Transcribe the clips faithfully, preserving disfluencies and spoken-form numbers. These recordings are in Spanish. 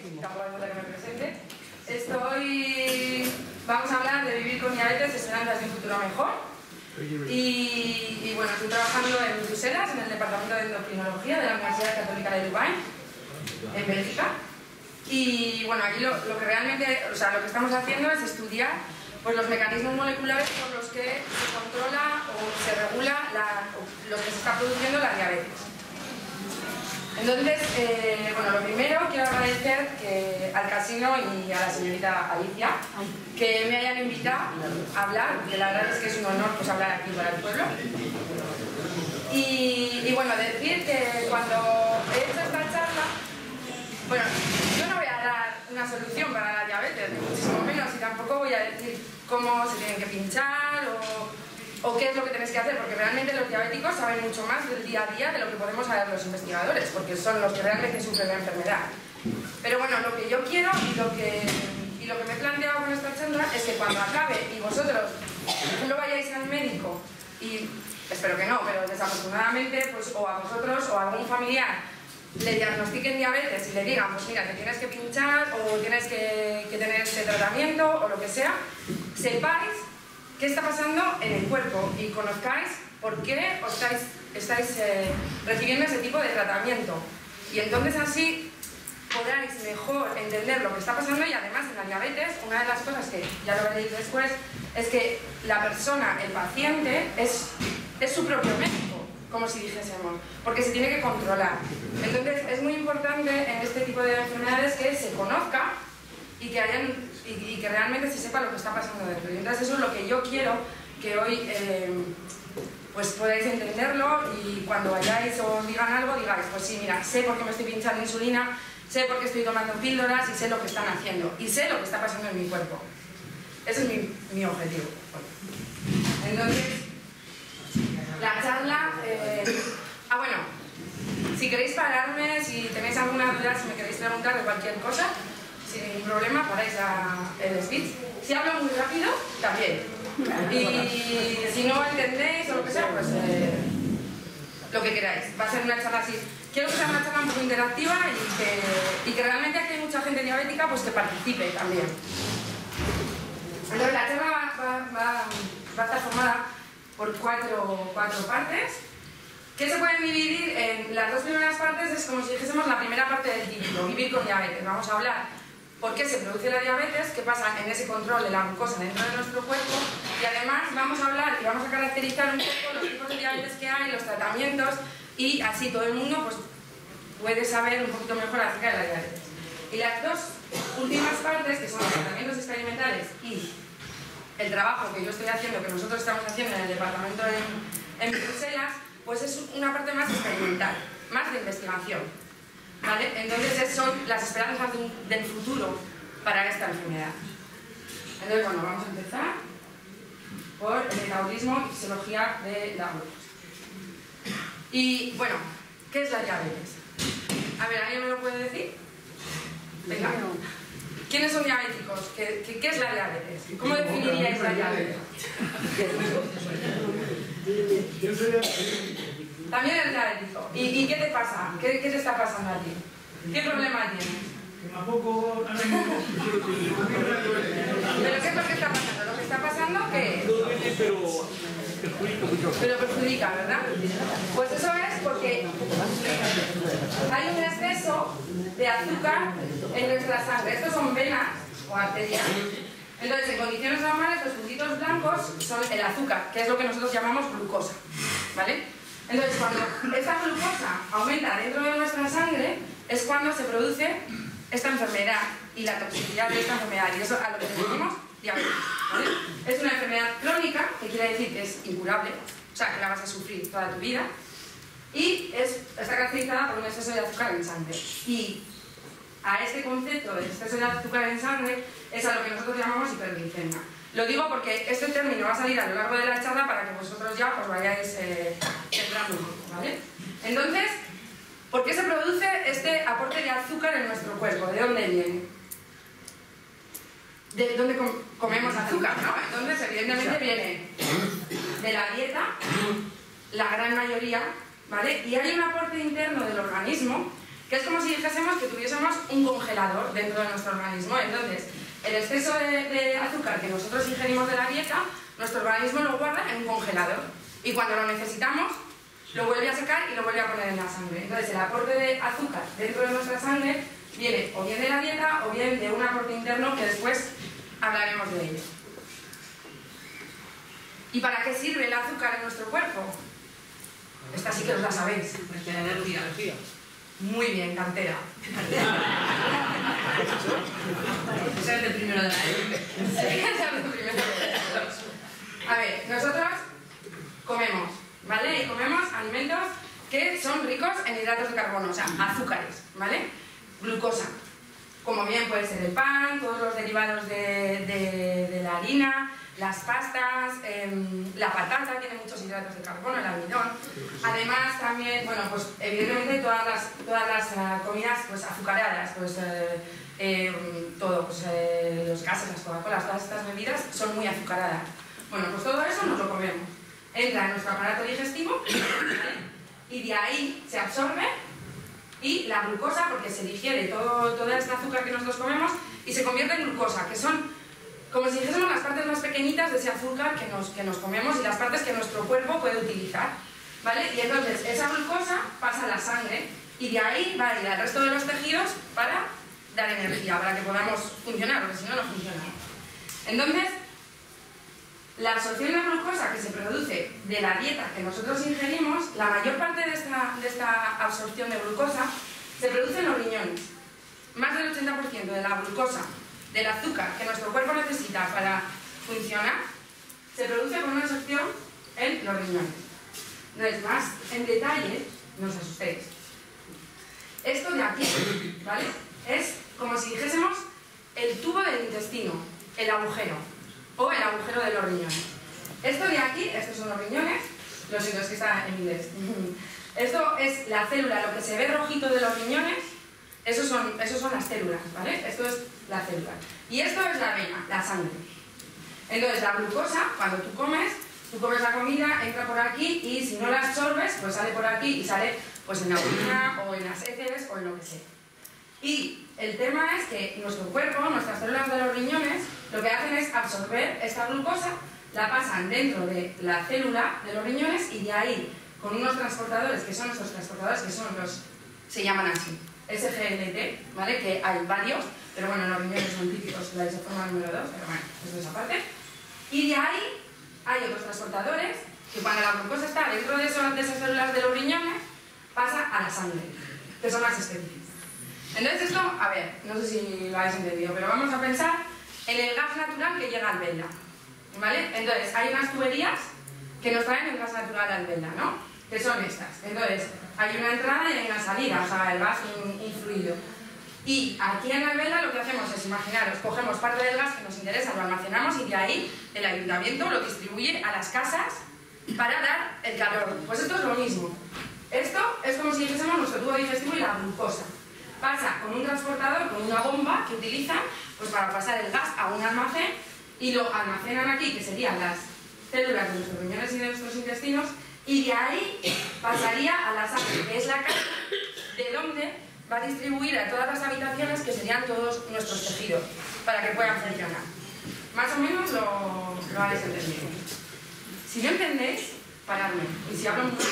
tampoco hace falta que me presente. Estoy... Vamos a hablar de vivir con diabetes, esperanzas de un futuro mejor. Y, y bueno, estoy trabajando en Bruselas, en el Departamento de Endocrinología de la Universidad Católica de Dubái, en Bélgica. Y bueno, aquí lo, lo que realmente, o sea, lo que estamos haciendo es estudiar pues, los mecanismos moleculares por los que se controla o se regula la, lo que se está produciendo la diabetes. Entonces, eh, bueno, lo primero quiero agradecer que, al casino y a la señorita Alicia que me hayan invitado a hablar, porque la verdad es que es un honor pues, hablar aquí para el pueblo. Y, y bueno, decir que cuando he hecho esta charla, bueno, yo no voy a dar una solución para la diabetes, ni muchísimo menos, y tampoco voy a decir cómo se tienen que pinchar o... o qué es lo que tenéis que hacer, porque realmente los diabéticos saben mucho más del día a día de lo que podemos saber los investigadores, porque son los que realmente sufren la enfermedad. Pero bueno, lo que yo quiero y lo que, y lo que me he planteado con esta charla es que cuando acabe y vosotros no vayáis al médico, y espero que no, pero desafortunadamente, pues o a vosotros o a algún familiar le diagnostiquen diabetes y le digan, pues mira, te tienes que pinchar o tienes que, que tener este tratamiento o lo que sea, sepáis qué está pasando en el cuerpo y conozcáis por qué os estáis, estáis eh, recibiendo ese tipo de tratamiento. Y entonces así podráis mejor entender lo que está pasando y además en la diabetes, una de las cosas que ya lo veréis después, es que la persona, el paciente, es, es su propio médico, como si dijésemos, porque se tiene que controlar. Entonces es muy importante en este tipo de enfermedades que se conozca y que, hayan, y, y que realmente se sepa lo que está pasando dentro. Y entonces eso es lo que yo quiero que hoy eh, pues podáis entenderlo y cuando vayáis o os digan algo, digáis, pues sí, mira, sé por qué me estoy pinchando insulina, sé por qué estoy tomando píldoras y sé lo que están haciendo y sé lo que está pasando en mi cuerpo. Ese es mi, mi objetivo. Entonces, la charla... Eh, ah, bueno, si queréis pararme, si tenéis alguna duda, si me queréis preguntar de cualquier cosa, sin ningún problema, paráis a el speech. Si hablo muy rápido, también. Y si no entendéis o lo que sea, pues eh, lo que queráis. Va a ser una charla así. Quiero que sea una charla un poco interactiva y que, y que realmente aquí hay mucha gente diabética pues que participe también. Entonces la charla va, va, va, va a estar formada por cuatro, cuatro partes que se pueden dividir en las dos primeras partes. Es como si dijésemos la primera parte del título, vivir con diabetes. Vamos a hablar por qué se produce la diabetes, qué pasa en ese control de la glucosa dentro de nuestro cuerpo y además vamos a hablar y vamos a caracterizar un poco los tipos de diabetes que hay, los tratamientos y así todo el mundo pues, puede saber un poquito mejor acerca de la diabetes. Y las dos últimas partes, que son los tratamientos experimentales y el trabajo que yo estoy haciendo, que nosotros estamos haciendo en el departamento en, en Bruselas, pues es una parte más experimental, más de investigación. ¿Vale? Entonces son las esperanzas de un, del futuro para esta enfermedad. Entonces, bueno, vamos a empezar por el metabolismo y fisiología de la glucosa. Y bueno, ¿qué es la diabetes? A ver, ¿alguien me lo puede decir? Venga. ¿Quiénes son diabéticos? ¿Qué, qué, qué es la diabetes? ¿Cómo definiríais la diabetes? También eres diabético. ¿Y, ¿Y qué te pasa? ¿Qué, ¿Qué te está pasando a ti? ¿Qué problema tienes? Tampoco... ¿Pero qué es lo que está pasando? ¿Lo que está pasando qué es? Pero perjudica mucho. Pero perjudica, ¿verdad? Pues eso es porque hay un exceso de azúcar en nuestra sangre. Estos son venas o arterias. Entonces, en condiciones normales, los puntitos blancos son el azúcar, que es lo que nosotros llamamos glucosa. ¿Vale? Entonces, cuando esta glucosa aumenta dentro de nuestra sangre, es cuando se produce esta enfermedad y la toxicidad de esta enfermedad. Y eso a lo que decimos diabetes. ¿Vale? Es una enfermedad crónica, que quiere decir que es incurable, o sea, que la vas a sufrir toda tu vida, y es, está caracterizada por un exceso de azúcar en sangre. Y a este concepto de exceso de azúcar en sangre es a lo que nosotros llamamos hiperglicemia. Lo digo porque este término va a salir a lo largo de la charla para que vosotros ya os vayáis eh, centrando un poco, ¿vale? Entonces, ¿por qué se produce este aporte de azúcar en nuestro cuerpo? ¿De dónde viene? De dónde com comemos azúcar, ¿no? Entonces, evidentemente viene de la dieta, la gran mayoría, ¿vale? Y hay un aporte interno del organismo que es como si dijésemos que tuviésemos un congelador dentro de nuestro organismo. Entonces, el exceso de, de azúcar que nosotros ingerimos de la dieta, nuestro organismo lo guarda en un congelador. Y cuando lo necesitamos, lo vuelve a sacar y lo vuelve a poner en la sangre. Entonces, el aporte de azúcar dentro de nuestra sangre viene o bien de la dieta o bien de un aporte interno que después hablaremos de ello. ¿Y para qué sirve el azúcar en nuestro cuerpo? Esta sí que os la sabéis. Energía. Muy bien, cantera. Ese es el primero de la E. A ver, nosotros comemos, ¿vale? Y comemos alimentos que son ricos en hidratos de carbono, o sea, azúcares, ¿vale? Glucosa, como bien puede ser el pan, todos los derivados de, de, de la harina, las pastas, eh, la patata tiene muchos hidratos de carbono, el almidón. Además también, bueno, pues evidentemente todas las, todas las uh, comidas pues azucaradas, pues eh, eh, todo, pues eh, los gases, las Coca-Colas, todas estas bebidas son muy azucaradas. Bueno, pues todo eso nos lo comemos. Entra en nuestro aparato digestivo, ¿vale? Y de ahí se absorbe y la glucosa, porque se digiere todo, todo este azúcar que nosotros comemos y se convierte en glucosa, que son como si dijésemos las partes más pequeñitas de ese azúcar que nos, que nos comemos y las partes que nuestro cuerpo puede utilizar, ¿vale? Y entonces esa glucosa pasa a la sangre y de ahí va a ir al resto de los tejidos para dar energía, para que podamos funcionar, porque si no, no funcionamos. Entonces, la absorción de glucosa que se produce de la dieta que nosotros ingerimos, la mayor parte de esta, de esta absorción de glucosa se produce en los riñones. Más del ochenta por ciento de la glucosa, del azúcar que nuestro cuerpo necesita para funcionar, se produce por una absorción en los riñones. Entonces, más en detalle, no os asustéis. Esto de aquí, ¿vale? Es como si dijésemos el tubo del intestino, el agujero, o el agujero de los riñones. Esto de aquí, estos son los riñones, lo siento, es que está en inglés. Esto es la célula, lo que se ve rojito de los riñones, esos son, esos son las células, ¿vale? Esto es la célula. Y esto es la vena, la sangre. Entonces, la glucosa, cuando tú comes, tú comes la comida, entra por aquí y si no la absorbes, pues sale por aquí y sale pues en la orina o en las heces o en lo que sea. Y el tema es que nuestro cuerpo, nuestras células de los riñones, lo que hacen es absorber esta glucosa, la pasan dentro de la célula de los riñones y de ahí, con unos transportadores, que son nuestros transportadores, que son los, se llaman así, S G L T, ¿vale? Que hay varios, pero bueno, los riñones son típicos, la isoforma número dos, pero bueno, eso es esa parte. Y de ahí hay otros transportadores que cuando la glucosa está dentro de, esos, de esas células de los riñones, pasa a la sangre, que son más específicas. Entonces esto, a ver, no sé si lo habéis entendido, pero vamos a pensar en el gas natural que llega al Alvelda, ¿vale? Entonces, hay unas tuberías que nos traen el gas natural al Alvelda, ¿no? Que son estas. Entonces, hay una entrada y hay una salida, o sea, el gas, un, un fluido. Y aquí en la Alvelda lo que hacemos es, imaginaros, cogemos parte del gas que nos interesa, lo almacenamos y de ahí el ayuntamiento lo distribuye a las casas para dar el calor. Pues esto es lo mismo. Esto es como si dijésemos nuestro tubo digestivo y la glucosa. Pasa con un transportador, con una bomba que utilizan pues, para pasar el gas a un almacén y lo almacenan aquí, que serían las células de nuestros riñones y de nuestros intestinos, y de ahí pasaría a la sangre, que es la casa de donde va a distribuir a todas las habitaciones, que serían todos nuestros tejidos, para que puedan funcionar. Más o menos lo, lo habéis entendido. Si no entendéis, paradme. Y si hablo mucho,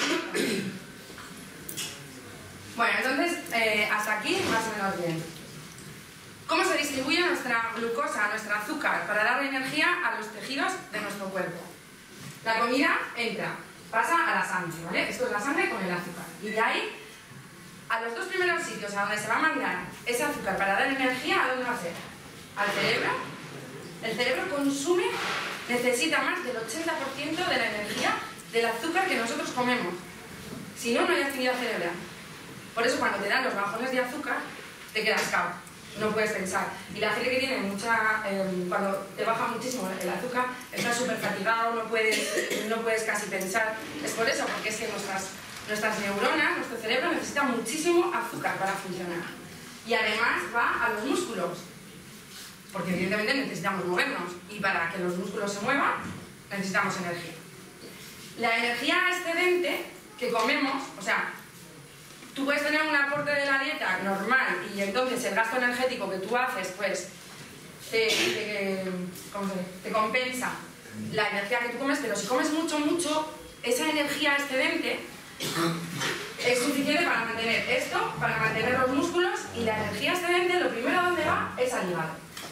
bueno, entonces, eh, hasta aquí más o menos bien. ¿Cómo se distribuye nuestra glucosa, nuestro azúcar, para dar energía a los tejidos de nuestro cuerpo? La comida entra, pasa a la sangre, ¿vale? Esto es la sangre con el azúcar. Y de ahí, a los dos primeros sitios a donde se va a mandar ese azúcar para dar energía, ¿a dónde va a ser? Al cerebro. El cerebro consume, necesita más del ochenta por ciento de la energía del azúcar que nosotros comemos. Si no, no hay actividad cerebral. Por eso cuando te dan los bajones de azúcar, te quedas cao, no puedes pensar. Y la gente que tiene mucha, eh, cuando te baja muchísimo el azúcar, estás súper fatigado, no puedes, no puedes casi pensar. Es por eso, porque es que nuestras, nuestras neuronas, nuestro cerebro necesita muchísimo azúcar para funcionar. Y además va a los músculos, porque evidentemente necesitamos movernos. Y para que los músculos se muevan, necesitamos energía. La energía excedente que comemos, o sea, tú puedes tener un aporte de la dieta energía normal y entonces el gasto energético que tú haces, pues, te, te, ¿cómo se dice? Te compensa la energía que tú comes, pero si comes mucho, mucho, esa energía excedente es suficiente para mantener esto, para mantener los músculos, y la energía excedente, lo primero a donde va es al hígado.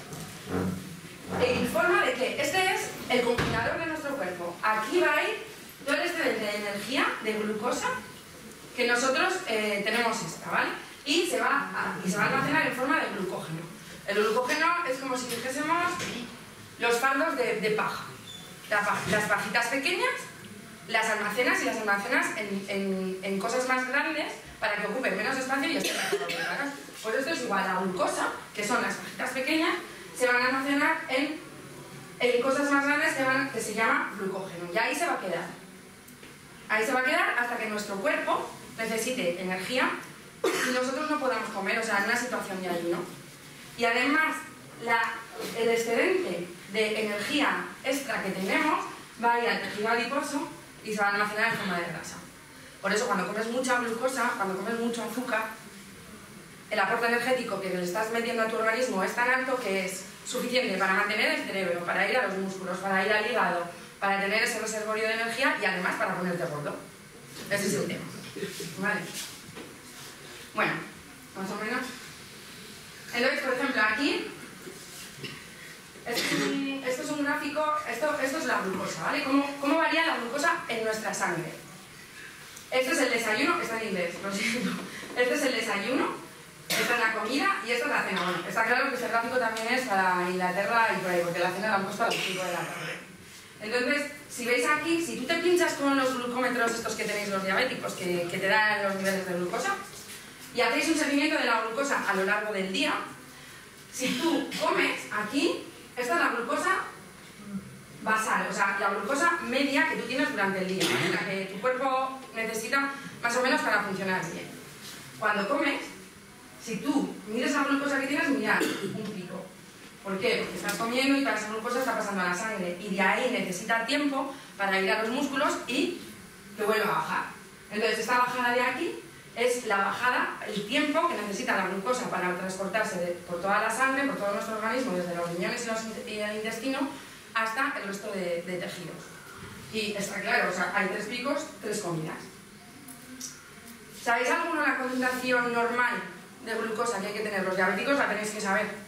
En forma de que este es el combinador de nuestro cuerpo. Aquí va a ir todo el excedente de energía, de glucosa, que nosotros eh, tenemos esta, ¿vale? Y se, va a, y se va a almacenar en forma de glucógeno. El glucógeno es como si dijésemos los fardos de, de paja. La paja. Las pajitas pequeñas las almacenas y las almacenas en, en, en cosas más grandes para que ocupen menos espacio y estén mejor ordenadas. Pues esto es igual. La glucosa, que son las pajitas pequeñas, se van a almacenar en, en cosas más grandes que, van, que se llama glucógeno. Y ahí se va a quedar. Ahí se va a quedar hasta que nuestro cuerpo necesite energía y nosotros no podamos comer, o sea, en una situación de ayuno. Y además, la, el excedente de energía extra que tenemos va a ir al tejido adiposo y se va a almacenar en forma de grasa. Por eso, cuando comes mucha glucosa, cuando comes mucho azúcar, el aporte energético que le estás metiendo a tu organismo es tan alto que es suficiente para mantener el cerebro, para ir a los músculos, para ir al hígado, para tener ese reservorio de energía y además para ponerte gordo. Ese es el tema. ¿Vale? Bueno, más o menos. Entonces, por ejemplo, aquí, esto es un, esto es un gráfico, esto, esto es la glucosa, ¿vale? ¿Cómo, ¿Cómo varía la glucosa en nuestra sangre? Este es el desayuno, está en inglés, lo siento. Este es el desayuno, esta es la comida y esta es la cena. Bueno, está claro que este gráfico también es para Inglaterra y por ahí, porque la cena la han puesto a las cinco de la tarde. Entonces, si veis aquí, si tú te pinchas con los glucómetros estos que tenéis los diabéticos, que, que te dan los niveles de glucosa, y hacéis un seguimiento de la glucosa a lo largo del día, si tú comes aquí, esta es la glucosa basal, o sea, la glucosa media que tú tienes durante el día, ¿vale? La que tu cuerpo necesita más o menos para funcionar bien. Cuando comes, si tú miras la glucosa que tienes, mirad un pico. ¿Por qué? Porque estás comiendo y toda esa glucosa está pasando a la sangre y de ahí necesita tiempo para ir a los músculos y que vuelva a bajar. Entonces, esta bajada de aquí es la bajada, el tiempo que necesita la glucosa para transportarse de, por toda la sangre, por todo nuestro organismo, desde los riñones y, los, y el intestino, hasta el resto de, de tejidos. Y está claro, o sea, hay tres picos, tres comidas. ¿Sabéis alguna la concentración normal de glucosa que hay que tener? Los diabéticos la tenéis que saber.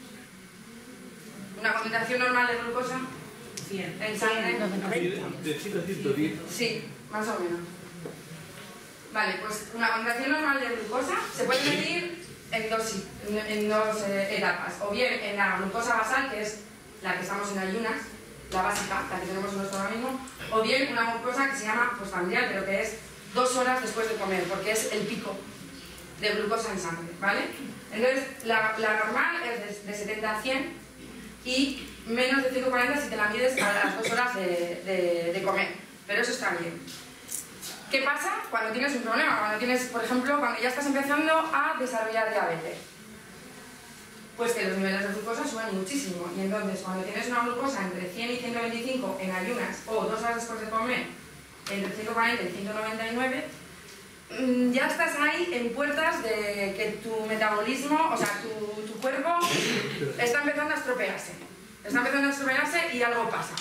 ¿Una concentración normal de glucosa? cien. En sangre. De cien a ciento diez. Sí, más o menos. Vale, pues una concentración normal de glucosa se puede medir en dos, en, en dos eh, etapas. O bien en la glucosa basal, que es la que estamos en ayunas, la básica, la que tenemos en nuestro organismo, o bien una glucosa que se llama postprandial, pero que es dos horas después de comer, porque es el pico de glucosa en sangre, ¿vale? Entonces, la, la normal es de, de setenta a cien y menos de ciento cuarenta si te la mides a las dos horas de, de, de comer, pero eso está bien. ¿Qué pasa cuando tienes un problema? Cuando tienes, por ejemplo, cuando ya estás empezando a desarrollar diabetes. Pues que los niveles de glucosa suben muchísimo. Y entonces, cuando tienes una glucosa entre cien y ciento veinticinco en ayunas, o dos horas después de comer, entre ciento cuarenta y ciento noventa y nueve, ya estás ahí en puertas de que tu metabolismo, o sea, tu, tu cuerpo está empezando a estropearse. Está empezando a estropearse y algo pasa.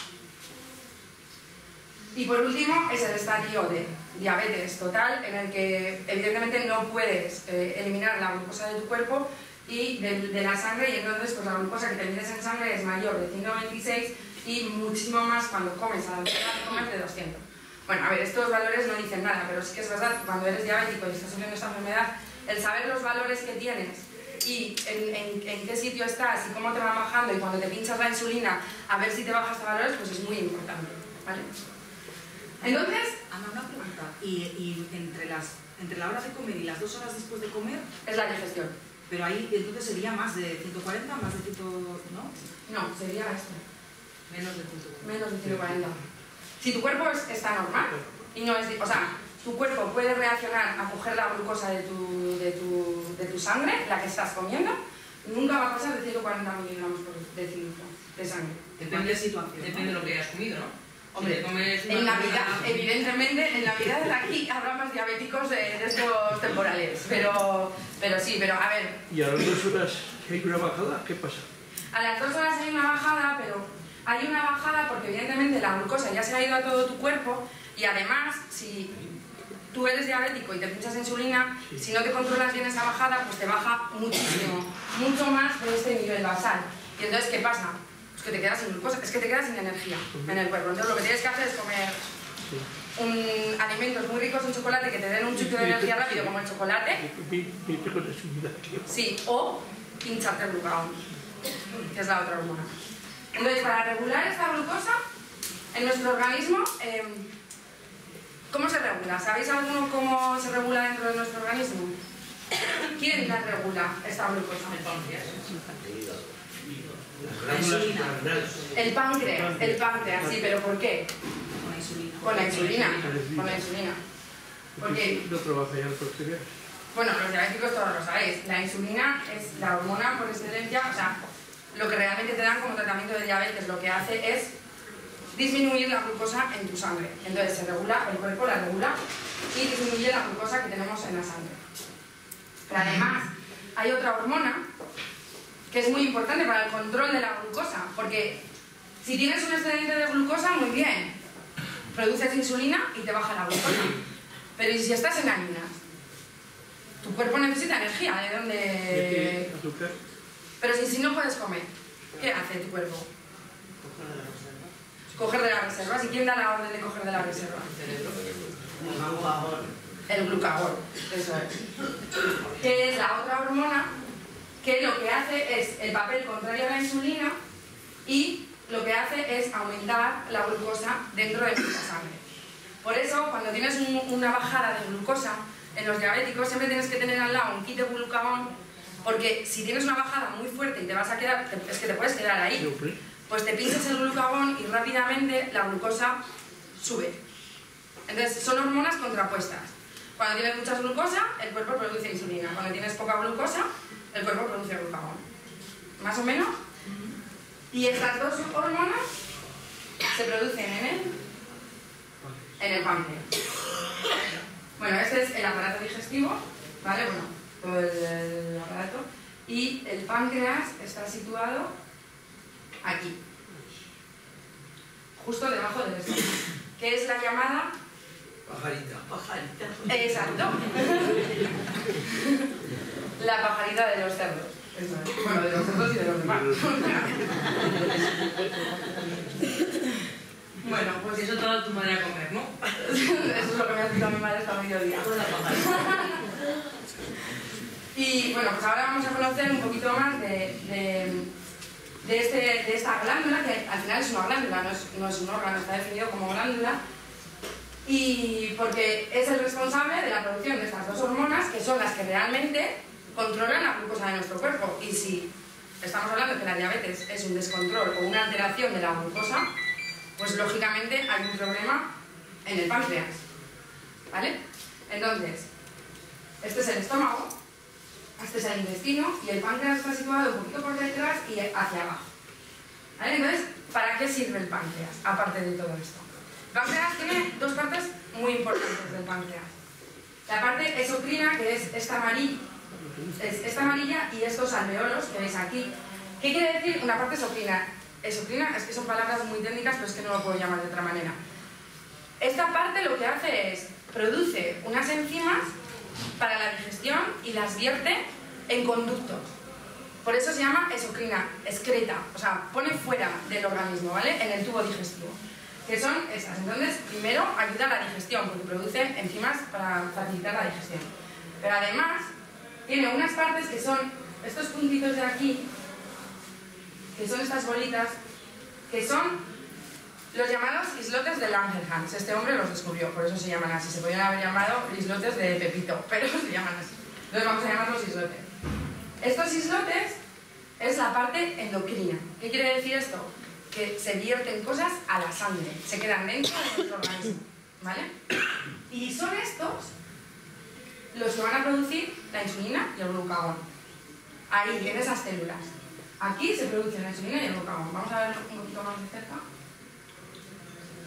Y por último, es el estadio de diabetes total, en el que evidentemente no puedes eh, eliminar la glucosa de tu cuerpo y de, de la sangre, y entonces pues la glucosa que te mides en sangre es mayor de ciento veintiséis y muchísimo más cuando comes, a la hora de comer, de doscientos. Bueno, a ver, estos valores no dicen nada, pero sí que es verdad que cuando eres diabético y estás sufriendo esta enfermedad, el saber los valores que tienes y en, en, en qué sitio estás y cómo te van bajando, y cuando te pinchas la insulina a ver si te baja estos valores, pues es muy importante, ¿vale? Entonces... Ana, una pregunta. ¿Y, y entre, las, entre la hora de comer y las dos horas después de comer? Es la digestión. Pero ahí entonces sería más de ciento cuarenta, más de cien, ¿no? No, sería esto. Menos de ciento cuarenta. Menos de ciento cuarenta. Si tu cuerpo es, está normal, y no es... O sea, tu cuerpo puede reaccionar a coger la glucosa de tu, de tu, de tu sangre, la que estás comiendo, nunca va a pasar de ciento cuarenta miligramos por decilitro de sangre. Depende de situación. Depende de lo que hayas comido, ¿no? Hombre, en Navidad, evidentemente, en Navidad de aquí habrá más diabéticos de, de estos temporales, pero, pero sí, pero a ver... ¿Y a las dos horas hay una bajada? ¿Qué pasa? A las dos horas hay una bajada, pero hay una bajada porque evidentemente la glucosa ya se ha ido a todo tu cuerpo y además, si tú eres diabético y te pinchas insulina, sí. Si no te controlas bien esa bajada, pues te baja muchísimo, mucho más de este nivel basal. Y entonces, ¿qué pasa? Que te quedas sin glucosa, es que te quedas sin energía en el cuerpo. Entonces lo que tienes que hacer es comer un, alimentos muy ricos en chocolate que te den un chute de energía rápido como el chocolate. Sí, o pincharte el glucagón, que es la otra hormona. Entonces para regular esta glucosa en nuestro organismo, eh, ¿cómo se regula? ¿Sabéis alguno cómo se regula dentro de nuestro organismo? ¿Quién la regula esta glucosa? La insulina. El páncreas, el páncreas, sí, pero ¿por qué? Con la insulina. Con la insulina, con la insulina. ¿Por qué? No trabaja ya el posterior. Bueno, los diabéticos todos lo sabéis. La insulina es la hormona por excelencia, o sea, lo que realmente te dan como tratamiento de diabetes, lo que hace es disminuir la glucosa en tu sangre. Entonces se regula, el cuerpo la regula y disminuye la glucosa que tenemos en la sangre. Pero además, hay otra hormona que es muy importante para el control de la glucosa, porque si tienes un excedente de glucosa, muy bien, produces insulina y te baja la glucosa. Pero ¿y si estás en ayunas? Tu cuerpo necesita energía, ¿de dónde? ¿De qué? ¿Azúcar? Pero si, si no puedes comer, ¿qué hace tu cuerpo? Coger de la reserva. ¿Y quién da la orden de coger de la reserva? El glucagón, eso es. Que es la otra hormona que lo que hace es el papel contrario a la insulina y lo que hace es aumentar la glucosa dentro de nuestra sangre. Por eso, cuando tienes un, una bajada de glucosa en los diabéticos, siempre tienes que tener al lado un kit de glucagón, porque si tienes una bajada muy fuerte y te vas a quedar, es que te puedes quedar ahí, pues te pinchas el glucagón y rápidamente la glucosa sube. Entonces, son hormonas contrapuestas. Cuando tienes mucha glucosa, el cuerpo produce insulina. Cuando tienes poca glucosa, el cuerpo produce glucagón. ¿Más o menos? Y estas dos hormonas se producen en el, en el páncreas. Bueno, este es el aparato digestivo, ¿vale? Bueno, todo el, el aparato. Y el páncreas está situado aquí, justo debajo del estómago, que es la llamada... Pajarita. Pajarita. Exacto. La pajarita de los cerdos. Eso es. Bueno, de los cerdos y de los demás. Bueno, pues eso te da tu madre a comer, ¿no? Eso es lo que me ha dicho mi madre esta mediodía. Y bueno, pues ahora vamos a conocer un poquito más de, de, de, este, de esta glándula, que al final es una glándula, no es, no es un órgano, está definido como glándula. Y porque es el responsable de la producción de estas dos hormonas, que son las que realmente controlan la glucosa de nuestro cuerpo. Y si estamos hablando de que la diabetes es un descontrol o una alteración de la glucosa, pues lógicamente hay un problema en el páncreas, ¿vale? Entonces, este es el estómago, este es el intestino y el páncreas está situado un poquito por detrás y hacia abajo, ¿vale? Entonces, ¿para qué sirve el páncreas, aparte de todo esto? El páncreas tiene dos partes muy importantes del páncreas. La parte exocrina, que es esta amarilla, es esta amarilla y estos alveolos que veis aquí. ¿Qué quiere decir una parte exocrina? Exocrina es que son palabras muy técnicas, pero es que no lo puedo llamar de otra manera. Esta parte lo que hace es, produce unas enzimas para la digestión y las vierte en conductos. Por eso se llama exocrina, excreta, o sea, pone fuera del organismo, ¿vale? En el tubo digestivo. Que son estas. Entonces, primero ayuda a la digestión, porque produce enzimas para facilitar la digestión. Pero además, tiene unas partes que son estos puntitos de aquí, que son estas bolitas, que son los llamados islotes de Langerhans. Este hombre los descubrió, por eso se llaman así. Se podrían haber llamado islotes de Pepito, pero se llaman así. Entonces vamos a llamarlos islotes. Estos islotes es la parte endocrina. ¿Qué quiere decir esto? Que se vierten cosas a la sangre, se quedan dentro de nuestro organismo, ¿vale? Y son estos los que van a producir la insulina y el glucagón. Ahí, en esas células. Aquí se produce la insulina y el glucagón. Vamos a verlo un poquito más de cerca.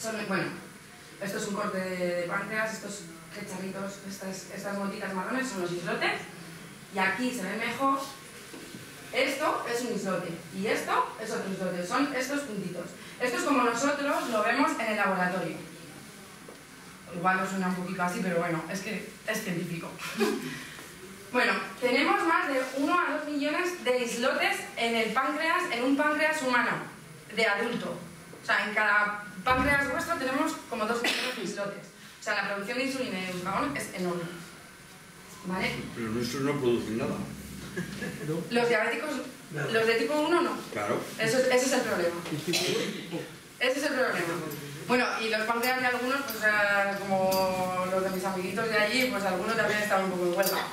son, bueno, esto es un corte de, de páncreas, estos cacharritos, estas, estas gotitas marrones son los islotes, y aquí se ve mejor, esto es un islote, y esto es otro islote, son estos puntitos. Esto es como nosotros lo vemos en el laboratorio. Igual nos suena un poquito así, pero bueno, es que es científico. Bueno, tenemos más de uno a dos millones de islotes en el páncreas, en un páncreas humano, de adulto. O sea, en cada páncreas vuestro tenemos como dos millones de islotes. O sea, la producción de insulina en el glucagón es enorme. ¿Vale? Pero nuestros no producen nada. Los diabéticos, los de tipo uno no. Claro. Eso es, ese es el problema. Ese es el problema. Bueno, y los páncreas de algunos, pues eh, como los de mis amiguitos de allí, pues algunos también estaban un poco en huelga.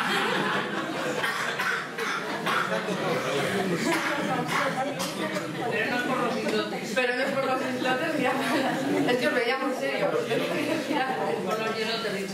Pero no es por los islotes. Pero no es por los islotes, mira, es que os veía muy serio. Por los islotes, digo.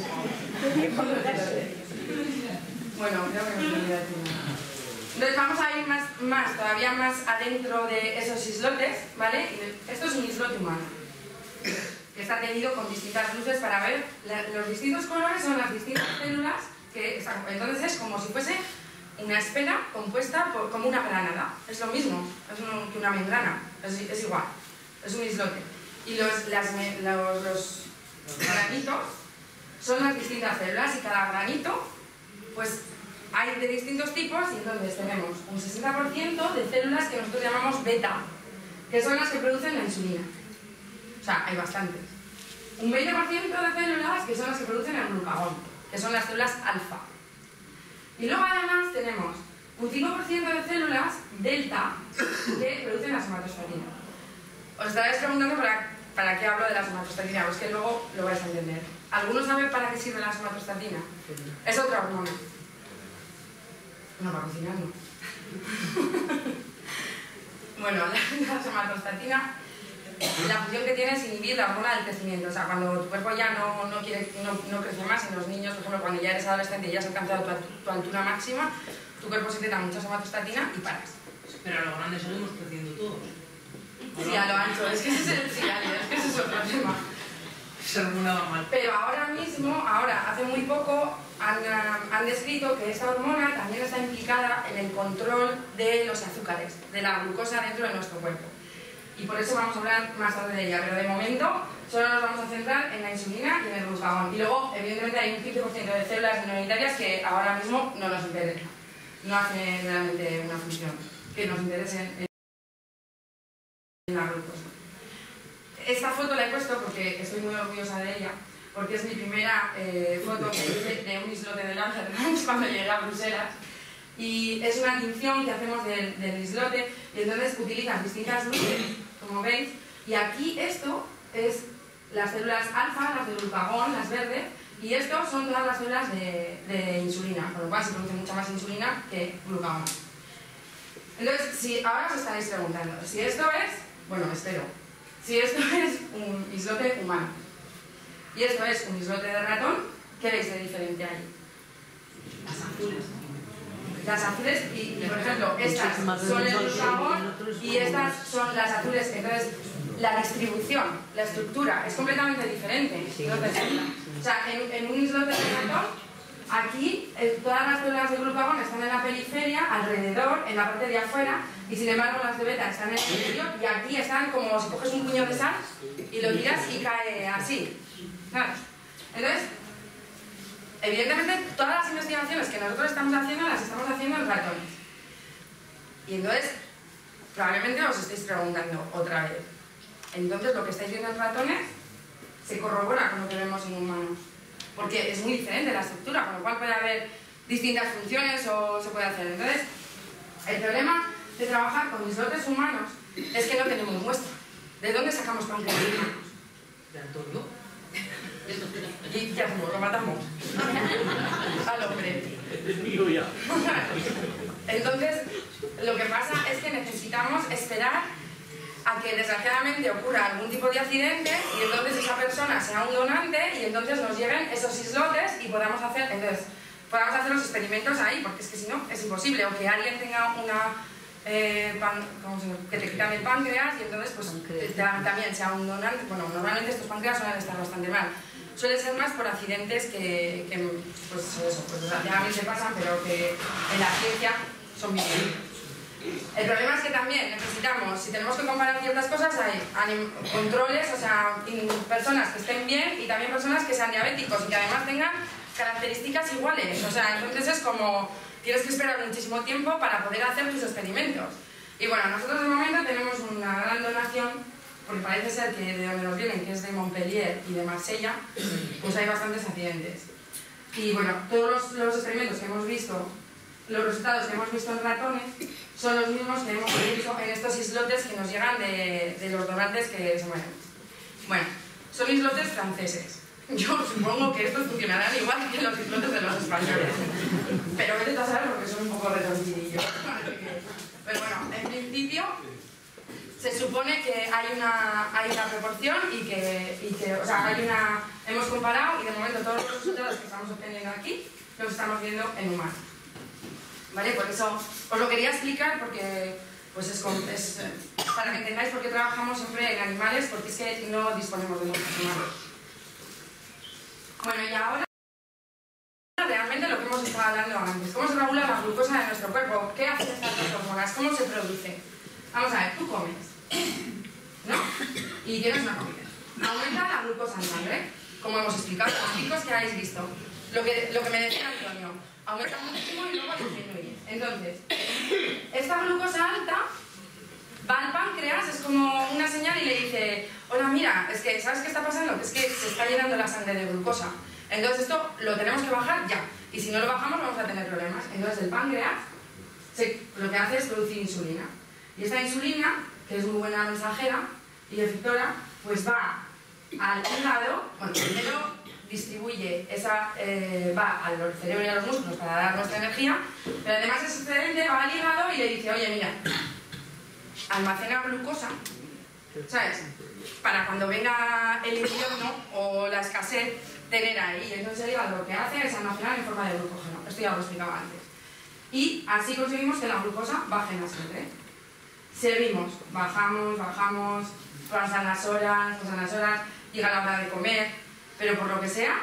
Bueno, creo que me estoy olvidando. Entonces vamos a ir más, más, todavía más adentro de esos islotes, ¿vale? Esto es un islote humano, que está teñido con distintas luces para ver la, los distintos colores, son las distintas células, que están, entonces es como si fuese una esfera compuesta por, como una granada. Es lo mismo, es un, que una membrana, es, es igual, es un islote. Y los, las, los, los, los granitos son las distintas células y cada granito, pues hay de distintos tipos y entonces tenemos un sesenta por ciento de células que nosotros llamamos beta, que son las que producen la insulina. O sea, hay bastantes. Un veinte por ciento de células que son las que producen el glucagón, que son las células alfa. Y luego además tenemos un cinco por ciento de células delta que producen la somatostatina. Os estaréis preguntando para, para qué hablo de la somatostatina, pues que luego lo vais a entender. ¿Alguno sabe para qué sirve la somatostatina? Es otra hormona. No, para cocinar no. Bueno, la, la somatostatina, la función que tiene es inhibir la hormona del crecimiento. O sea, cuando tu cuerpo ya no, no, quiere, no, no crece más, en los niños, por ejemplo, cuando ya eres adolescente y ya has alcanzado tu, tu altura máxima, tu cuerpo secreta mucha somatostatina y paras. Pero a lo grande seguimos creciendo todos. Sí, a lo ancho, es que ese es el sí, es que ese es otro tema. Se hormonaba mal. Pero ahora mismo, ahora, hace muy poco, han, han descrito que esta hormona también está implicada en el control de los azúcares, de la glucosa dentro de nuestro cuerpo. Y por eso vamos a hablar más tarde de ella, pero de momento solo nos vamos a centrar en la insulina y en el glucagón. Y luego, evidentemente, hay un quince por ciento de células minoritarias que ahora mismo no nos interesan, no hacen realmente una función que nos interese en la glucosa. Esta foto la he puesto porque estoy muy orgullosa de ella, porque es mi primera eh, foto que hice de un islote de Langerhans cuando llegué a Bruselas. Y es una tinción que hacemos del, del islote y entonces utilizan distintas luces, como veis, y aquí esto es las células alfa, las de glucagón, las verdes, y esto son todas las células de, de insulina, con lo cual se produce mucha más insulina que glucagón. Entonces, si ahora os estaréis preguntando, si esto es, bueno, espero, si esto es un islote humano y esto es un islote de ratón, ¿qué veis de diferente ahí? Las azules. Las azules, y, y por ejemplo, estas son el glucagón y estas son las azules. Entonces, la distribución, la estructura es completamente diferente. Entonces, o sea, en, en un islote de ratón, aquí eh, todas las células de glucagón están en la periferia, alrededor, en la parte de afuera, y sin embargo las de beta están en el interior, y aquí están como si coges un puño de sal y lo tiras y cae así. ¿Sabes? Entonces, evidentemente, todas las investigaciones que nosotros estamos haciendo las estamos haciendo en ratones. Y entonces, probablemente os estéis preguntando otra vez. Entonces, lo que estáis viendo en ratones se corrobora con lo que vemos en humanos. Porque es muy diferente la estructura, con lo cual puede haber distintas funciones o se puede hacer. Entonces, el problema de trabajar con islotes humanos es que no tenemos muestra. ¿De dónde sacamos páncreas humanos? ¿De Antonio? ¿Y qué hacemos? ¿Lo matamos? Al hombre. Es mío ya. Entonces, lo que pasa es que necesitamos esperar a que desgraciadamente ocurra algún tipo de accidente y entonces esa persona sea un donante y entonces nos lleguen esos islotes y podamos hacer, entonces, podamos hacer los experimentos ahí, porque es que si no es imposible, o que alguien tenga una eh, pan, ¿cómo se llama? Que te quitan el páncreas y entonces pues te, te, también sea un donante. Bueno, normalmente estos páncreas suelen estar bastante mal. Suele ser más por accidentes que, que pues eso, pues desgraciadamente pasan, pero que en la ciencia son bien. El problema es que también necesitamos, si tenemos que comparar ciertas cosas, hay controles, o sea, personas que estén bien y también personas que sean diabéticos y que además tengan características iguales. O sea, entonces es como, tienes que esperar muchísimo tiempo para poder hacer tus experimentos. Y bueno, nosotros de momento tenemos una gran donación, porque parece ser que de donde nos vienen, que es de Montpellier y de Marsella, pues hay bastantes accidentes. Y bueno, todos los, los experimentos que hemos visto, los resultados que hemos visto en ratones, son los mismos que hemos visto en estos islotes que nos llegan de, de los donantes que se mueren. Bueno, son islotes franceses. Yo supongo que estos funcionarán igual que los islotes de los españoles. Pero vete a saber porque son un poco retorcidillos. Pero bueno, en principio se supone que hay una, hay una proporción y que, y que, o sea, hay una, hemos comparado y de momento todos los resultados que estamos obteniendo aquí los estamos viendo en humanos. ¿Vale? Por eso os lo quería explicar porque pues es, es para que entendáis por qué trabajamos siempre en animales, porque es que no disponemos de muchos humanos. Bueno, y ahora realmente lo que hemos estado hablando antes. ¿Cómo se regula la glucosa de nuestro cuerpo? ¿Qué hacen estas dos hormonas? ¿Cómo se produce? Vamos a ver, tú comes, ¿no? Y tienes una comida. Aumenta la glucosa en sangre, como hemos explicado, los picos que habéis visto. Lo que, lo que me decía Antonio, aumenta muchísimo y luego disminuye. Entonces, esta glucosa alta va al páncreas, es como una señal y le dice, hola, mira, es que, ¿sabes qué está pasando? Que es que se está llenando la sangre de glucosa. Entonces esto lo tenemos que bajar ya. Y si no lo bajamos vamos a tener problemas. Entonces el páncreas se, lo que hace es producir insulina. Y esta insulina, que es muy buena mensajera y efectora, pues va al hígado, bueno, primero distribuye, esa, eh, va al cerebro y a los músculos para dar nuestra energía, pero además ese excedente va al hígado y le dice, oye, mira, almacena glucosa, ¿sabes? Para cuando venga el invierno o la escasez, tener ahí. Entonces el hígado lo que hace es almacenar en forma de glucógeno. Esto ya lo explicaba antes. Y así conseguimos que la glucosa baje en la sangre. Seguimos, bajamos, bajamos, pasan las horas, pasan las horas, llega la hora de comer, pero por lo que sea,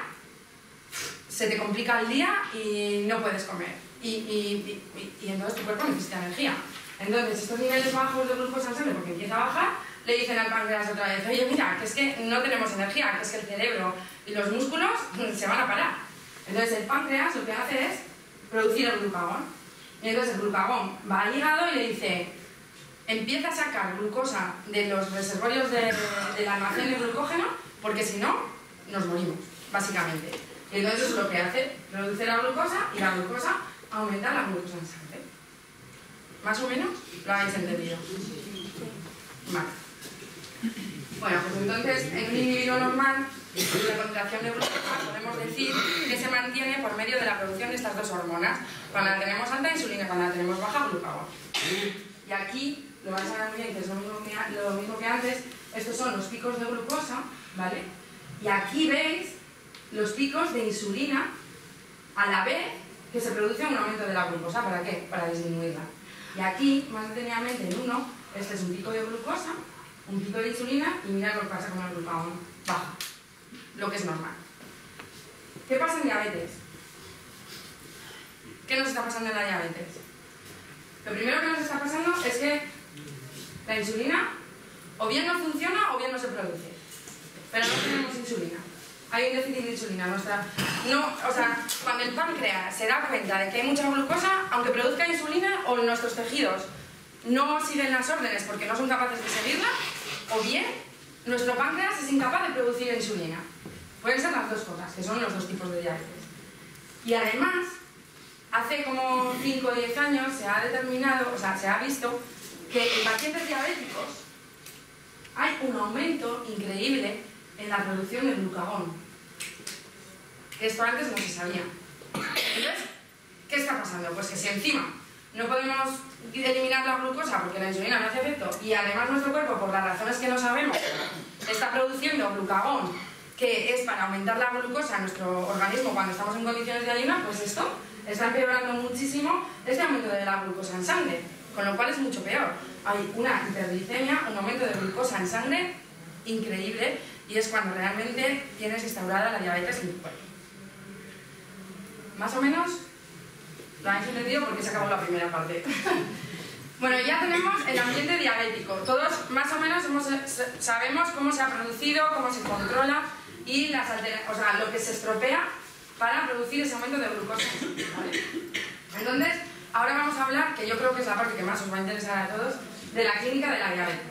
se te complica el día y no puedes comer. Y, y, y, y entonces tu cuerpo necesita energía. Entonces estos niveles bajos de glucosa en sangre, porque empieza a bajar, le dicen al páncreas otra vez, oye, mira, que es que no tenemos energía, que es que el cerebro y los músculos se van a parar. Entonces el páncreas lo que hace es producir el glucagón. Y entonces el glucagón va al hígado y le dice, empieza a sacar glucosa de los reservorios de, de, del almacén de glucógeno, porque si no, nos morimos, básicamente. Y entonces eso es lo que hace, produce la glucosa y la glucosa aumenta la glucosa en sangre. ¿Más o menos? ¿Lo habéis entendido? Vale. Bueno, pues entonces, en un individuo normal, la concentración de glucosa podemos decir que se mantiene por medio de la producción de estas dos hormonas. Cuando la tenemos alta, insulina, cuando la tenemos baja, glucagón. Y aquí, lo vais a ver muy bien, que es lo mismo que, lo mismo que antes, estos son los picos de glucosa, ¿vale? Y aquí veis los picos de insulina a la vez que se produce un aumento de la glucosa. ¿Para qué? Para disminuirla. Y aquí, más detenidamente en uno, este es un pico de glucosa, un pico de insulina y mirad lo que pasa con el glucagón. Baja, lo que es normal. ¿Qué pasa en diabetes? ¿Qué nos está pasando en la diabetes? Lo primero que nos está pasando es que la insulina o bien no funciona o bien no se produce. Pero no tenemos insulina. Hay un déficit de insulina. Nuestra, no, o sea, cuando el páncreas se da cuenta de que hay mucha glucosa, aunque produzca insulina, o nuestros tejidos no siguen las órdenes porque no son capaces de seguirla, o bien nuestro páncreas es incapaz de producir insulina. Pueden ser las dos cosas, que son los dos tipos de diabetes. Y además, hace como cinco o diez años se ha determinado, o sea, se ha visto que en pacientes diabéticos hay un aumento increíble en la producción de glucagón. Que esto antes no se sabía. Entonces, ¿qué está pasando? Pues que si encima no podemos eliminar la glucosa porque la insulina no hace efecto y además nuestro cuerpo, por las razones que no sabemos, está produciendo glucagón, que es para aumentar la glucosa en nuestro organismo cuando estamos en condiciones de ayuno, pues esto está empeorando muchísimo este aumento de la glucosa en sangre. con lo cual es mucho peor. Hay una hiperglicemia, un aumento de glucosa en sangre increíble, y es cuando realmente tienes instaurada la diabetes en tu cuerpo. ¿Más o menos? ¿Lo habéis entendido? Porque se acabó la primera parte. Bueno, ya tenemos el ambiente diabético. Todos más o menos hemos, sabemos cómo se ha producido, cómo se controla y las altera- o sea, lo que se estropea para producir ese aumento de glucosa. ¿Vale? Entonces, ahora vamos a hablar, que yo creo que es la parte que más os va a interesar a todos, de la clínica de la diabetes.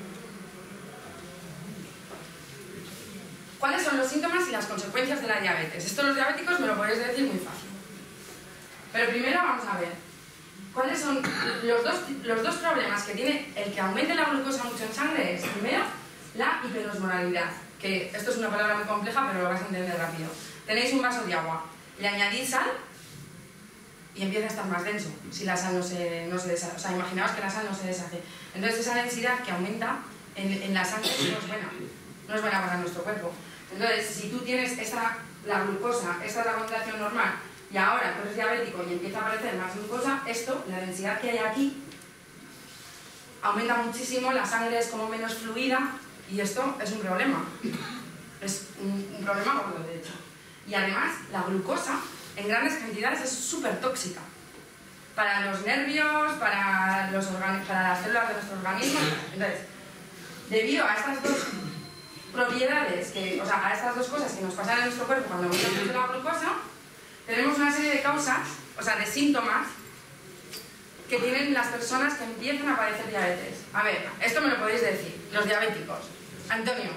¿Cuáles son los síntomas y las consecuencias de la diabetes? Esto los diabéticos me lo podéis decir muy fácil. Pero primero vamos a ver cuáles son los dos, los dos problemas que tiene el que aumente la glucosa mucho en sangre. Es primero la hiperosmolalidad, que esto es una palabra muy compleja pero lo vais a entender rápido. Tenéis un vaso de agua, le añadís sal y empieza a estar más denso si la sal no se, no se deshace. O sea, imaginaos que la sal no se deshace. Entonces esa densidad que aumenta en, en la sangre no es buena, no es buena para nuestro cuerpo. Entonces, si tú tienes esta, la glucosa, esta es la concentración normal, y ahora tú eres diabético y empieza a aparecer más glucosa, esto, la densidad que hay aquí, aumenta muchísimo, la sangre es como menos fluida, y esto es un problema. Es un, un problema gordo, de hecho. Y además, la glucosa, en grandes cantidades, es súper tóxica. Para los nervios, para, los para las células de nuestro organismo. Entonces, debido a estas dos propiedades, que, o sea, a estas dos cosas que nos pasan en nuestro cuerpo cuando aumentamos la glucosa, tenemos una serie de causas, o sea, de síntomas que tienen las personas que empiezan a padecer diabetes. A ver, esto me lo podéis decir, los diabéticos. Antonio.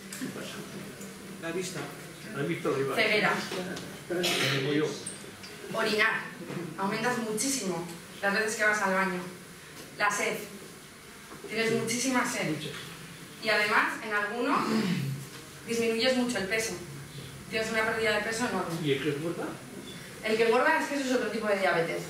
La vista. La vista arriba. Ceguera. Como yo. Orinar. Aumentas muchísimo las veces que vas al baño. La sed. Tienes muchísima sed. Y además, en algunos, disminuyes mucho el peso. Tienes una pérdida de peso enorme. ¿Y el que engorda? El que engorda es que eso es otro tipo de diabetes.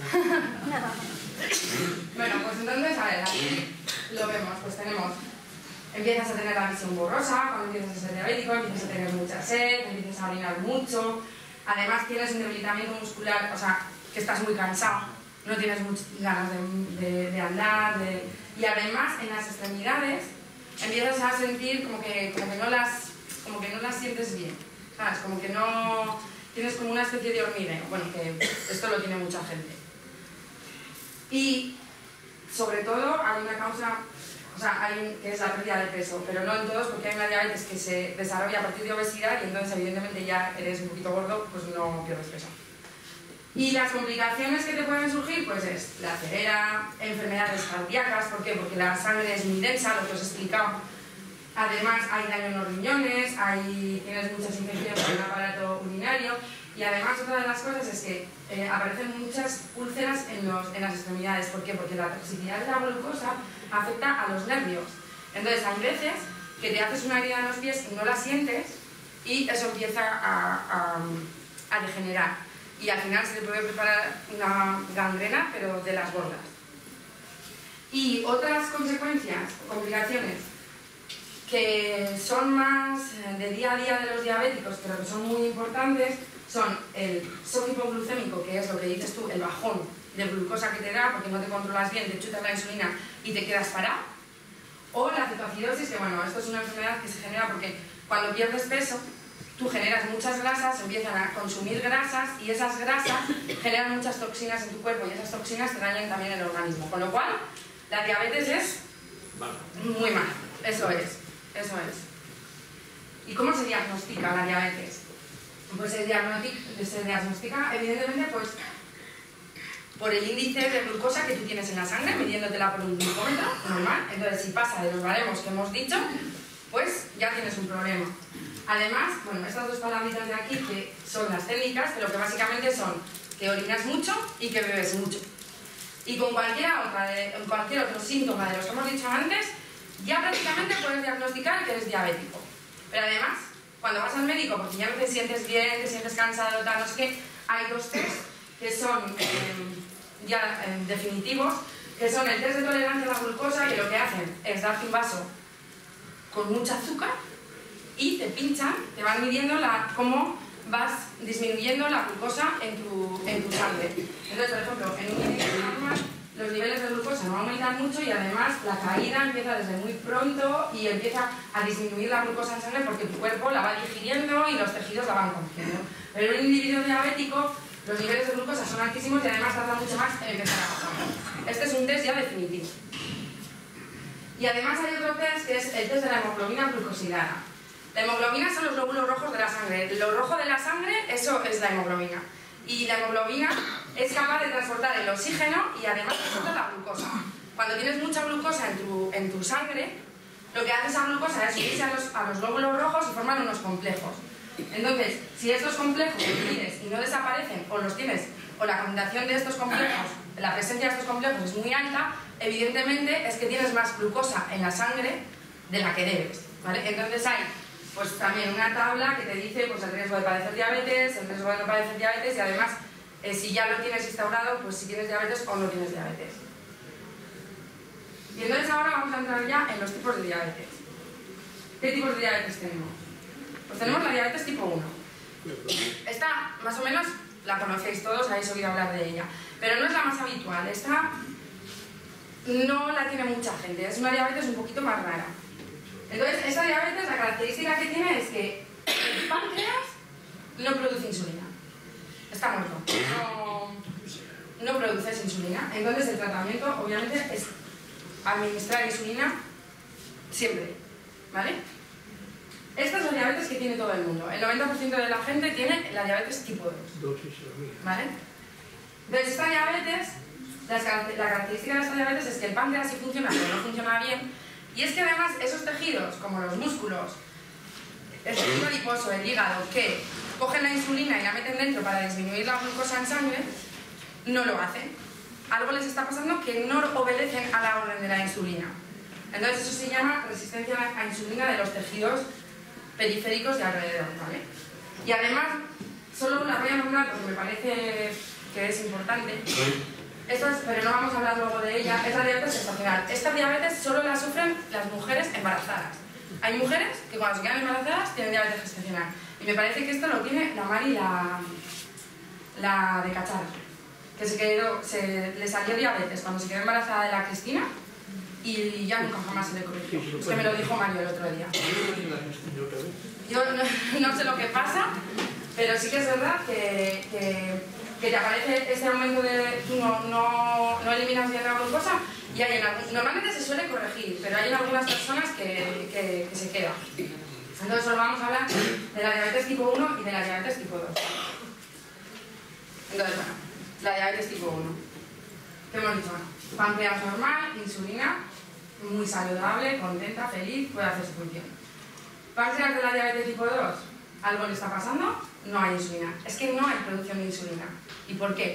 Bueno, pues entonces, a ver, aquí lo vemos. Pues tenemos, empiezas a tener la visión borrosa cuando empiezas a ser diabético, empiezas a tener mucha sed, empiezas a orinar mucho. Además, tienes un debilitamiento muscular, o sea, que estás muy cansado, no tienes muchas ganas de, de, de andar. De... Y además, en las extremidades, empiezas a sentir como que, como que, no las, como que no las sientes bien, ¿sabes? Como que no... Tienes como una especie de hormigueo. Bueno, que esto lo tiene mucha gente. Y, sobre todo, hay una causa, o sea, hay un, que es la pérdida de peso, pero no en todos, porque hay una diabetes que se desarrolla a partir de obesidad y entonces, evidentemente, ya eres un poquito gordo, pues no pierdes peso. Y las complicaciones que te pueden surgir, pues es la ceguera, enfermedades cardíacas. ¿Por qué? Porque la sangre es muy densa, lo que os he explicado. Además, hay daño en los riñones, hay, tienes muchas infecciones en el aparato urinario. Y además, otra de las cosas es que eh, aparecen muchas úlceras en, los, en las extremidades. ¿Por qué? Porque la toxicidad de la glucosa afecta a los nervios. Entonces, hay veces que te haces una herida en los pies y no la sientes y eso empieza a, a, a degenerar. Y al final se le puede preparar una gangrena, pero de las gordas. Y otras consecuencias, complicaciones, que son más de día a día de los diabéticos, pero que son muy importantes, son el shock hipoglucémico, que es lo que dices tú, el bajón de glucosa que te da porque no te controlas bien, te chutas la insulina y te quedas parado, o la cetoacidosis, que bueno, esto es una enfermedad que se genera porque cuando pierdes peso, tú generas muchas grasas, empiezan a consumir grasas y esas grasas generan muchas toxinas en tu cuerpo y esas toxinas te dañan también el organismo. Con lo cual, la diabetes es muy mala. Eso es, eso es. ¿Y cómo se diagnostica la diabetes? Pues se diagnostica, se diagnostica evidentemente, pues, por el índice de glucosa que tú tienes en la sangre, midiéndotela por un glucómetro normal. Entonces, si pasa de los baremos que hemos dicho, pues ya tienes un problema. Además, bueno, estas dos palabritas de aquí, que son las técnicas, que lo que básicamente son que orinas mucho y que bebes mucho. Y con cualquier, otra de, cualquier otro síntoma de los que hemos dicho antes, ya prácticamente puedes diagnosticar que eres diabético. Pero además, cuando vas al médico, porque ya no te sientes bien, te sientes cansado, tal, no sé qué, hay dos test que son eh, ya eh, definitivos, que son el test de tolerancia a la glucosa, que lo que hacen es darte un vaso con mucha azúcar y te pinchan, te van midiendo la, cómo vas disminuyendo la glucosa en tu, en tu sangre. Entonces, por ejemplo, en un índice normal, los niveles de glucosa no aumentan mucho y además la caída empieza desde muy pronto y empieza a disminuir la glucosa en sangre porque tu cuerpo la va digiriendo y los tejidos la van cogiendo. Pero en un individuo diabético los niveles de glucosa son altísimos y además tarda mucho más en empezar a bajar. Este es un test ya definitivo. Y además hay otro test que es el test de la hemoglobina glucosilada. La hemoglobina son los glóbulos rojos de la sangre. Lo rojo de la sangre, eso es la hemoglobina. Y la hemoglobina es capaz de transportar el oxígeno y además transporta la glucosa. Cuando tienes mucha glucosa en tu, en tu sangre, lo que hace esa glucosa es unirse a los, a los glóbulos rojos y forman unos complejos. Entonces, si estos complejos los tienes y no desaparecen, o los tienes, o la concentración de estos complejos, la presencia de estos complejos es muy alta, evidentemente es que tienes más glucosa en la sangre de la que debes, ¿vale? Entonces hay pues también una tabla que te dice pues, el riesgo de padecer diabetes, el riesgo de no padecer diabetes y además eh, si ya lo tienes instaurado, pues si tienes diabetes o no tienes diabetes. Y entonces ahora vamos a entrar ya en los tipos de diabetes. ¿Qué tipos de diabetes tenemos? Pues tenemos la diabetes tipo uno. Esta, más o menos, la conocéis todos, habéis oído hablar de ella. Pero no es la más habitual. Esta no la tiene mucha gente. Es una diabetes un poquito más rara. Entonces, esta diabetes, la característica que tiene es que el páncreas no produce insulina. Está muerto. No, no produce insulina. Entonces, el tratamiento, obviamente, es administrar insulina siempre. ¿Vale? Esta es la diabetes que tiene todo el mundo. El noventa por ciento de la gente tiene la diabetes tipo dos. ¿Vale? Entonces, esta diabetes, la característica de esta diabetes es que el páncreas sí funciona, pero no funciona bien. Y es que además esos tejidos, como los músculos, el tejido adiposo, el hígado, que cogen la insulina y la meten dentro para disminuir la glucosa en sangre, no lo hacen. Algo les está pasando que no obedecen a la orden de la insulina. Entonces eso se llama resistencia a insulina de los tejidos periféricos de alrededor, ¿vale? Y además, solo la voy a nombrar porque me parece que es importante. Esto es, pero no vamos a hablar luego de ella, es la diabetes gestacional. Esta diabetes solo la sufren las mujeres embarazadas. Hay mujeres que cuando se quedan embarazadas tienen diabetes gestacional. Y me parece que esto lo tiene la Mari, la, la de Cacharro, que se quedó, se, le salió diabetes cuando se quedó embarazada de la Cristina y ya nunca jamás se le corrigió. Es que me lo dijo Mario el otro día. Yo no, no sé lo que pasa, pero sí que es verdad que... que que te aparece ese aumento de... tú no, no, no eliminas bien la glucosa y hay en algún, normalmente se suele corregir, pero hay en algunas personas que, que, que se queda. Entonces solo vamos a hablar de la diabetes tipo uno y de la diabetes tipo dos. Entonces, bueno, la diabetes tipo uno. ¿Qué hemos dicho? Bueno, páncreas normal, insulina, muy saludable, contenta, feliz, puede hacer su función. Páncreas de la diabetes tipo dos, ¿algo le está pasando? No hay insulina. Es que no hay producción de insulina. ¿Y por qué?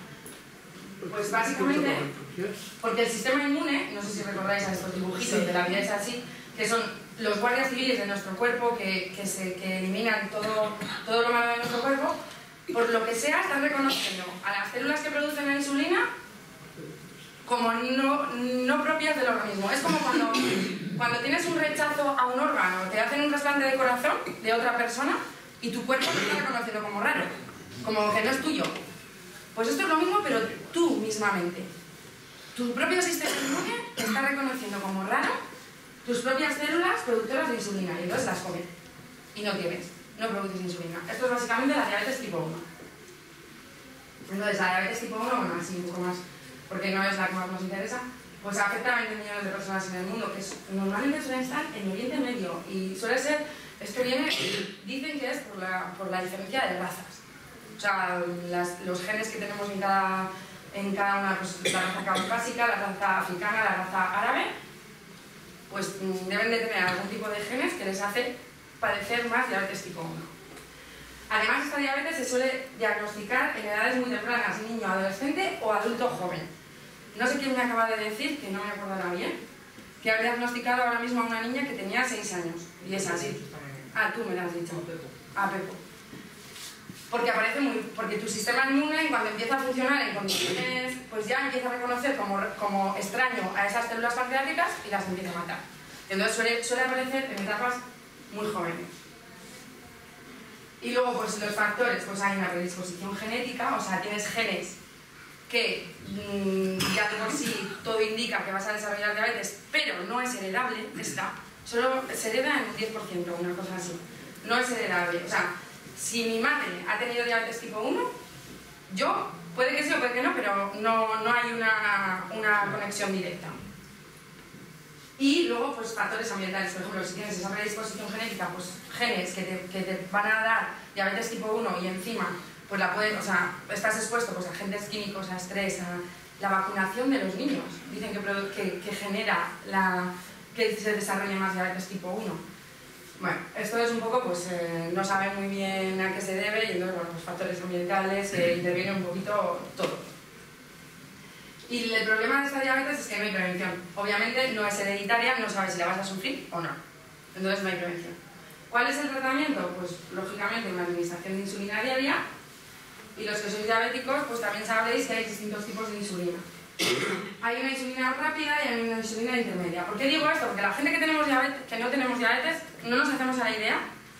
Pues básicamente porque el sistema inmune, no sé si recordáis a estos dibujitos de la vida es así, que son los guardias civiles de nuestro cuerpo que, que, se, que eliminan todo, todo lo malo de nuestro cuerpo, por lo que sea están reconociendo a las células que producen la insulina como no, no propias del organismo. Es como cuando, cuando tienes un rechazo a un órgano, te hacen un trasplante de corazón de otra persona y tu cuerpo lo está reconociendo como raro, como que no es tuyo. Pues esto es lo mismo, pero tú mismamente. Tu propio sistema inmune está reconociendo como raro tus propias células productoras de insulina y entonces las comes. Y no tienes, no produces insulina. Esto es básicamente la diabetes tipo uno. Entonces la diabetes tipo uno, bueno, así un poco más, porque no es la que más nos interesa, pues afecta a veinte millones de personas en el mundo, que es, normalmente suelen estar en Oriente Medio y suele ser, esto viene, dicen que es por la, por la diferencia de razas. O sea, las, los genes que tenemos en cada, en cada una, pues la raza caucásica, la raza africana, la raza árabe, pues deben de tener algún tipo de genes que les hace padecer más diabetes tipo uno. Además, esta diabetes se suele diagnosticar en edades muy tempranas, niño, adolescente o adulto joven. No sé quién me acaba de decir, que no me acordará bien, que ha diagnosticado ahora mismo a una niña que tenía seis años. Y es así. Ah, tú me lo has dicho. Ah, Pepo. Porque aparece muy... porque tu sistema inmune, cuando empieza a funcionar en condiciones, pues ya empieza a reconocer como, como extraño a esas células pancreáticas y las empieza a matar. Entonces suele, suele aparecer en etapas muy jóvenes. Y luego, pues los factores, pues hay una predisposición genética, o sea, tienes genes que mmm, ya de por sí todo indica que vas a desarrollar diabetes, pero no es heredable, está. Solo se hereda en un diez por ciento, una cosa así. No es heredable. O sea, si mi madre ha tenido diabetes tipo uno, yo, puede que sí o puede que no, pero no, no hay una, una conexión directa. Y luego, pues, factores ambientales. Por ejemplo, si tienes esa predisposición genética, pues, genes que te, que te van a dar diabetes tipo uno y encima, pues, la puedes, o sea, estás expuesto pues, a agentes químicos, a estrés, a la vacunación de los niños. Dicen que, que, que genera la, que se desarrolle más diabetes tipo uno. Bueno, esto es un poco, pues, eh, no saben muy bien a qué se debe y entonces, bueno, pues, factores ambientales, eh, interviene un poquito todo. Y el problema de esta diabetes es que no hay prevención. Obviamente no es hereditaria, no sabes si la vas a sufrir o no. Entonces no hay prevención. ¿Cuál es el tratamiento? Pues lógicamente una administración de insulina diaria. Y los que sois diabéticos, pues también sabréis que hay distintos tipos de insulina. Hay una insulina rápida y hay una insulina intermedia. ¿Por qué digo esto? Porque la gente que, tenemos diabetes, que no tenemos diabetes no nos hacemos a la idea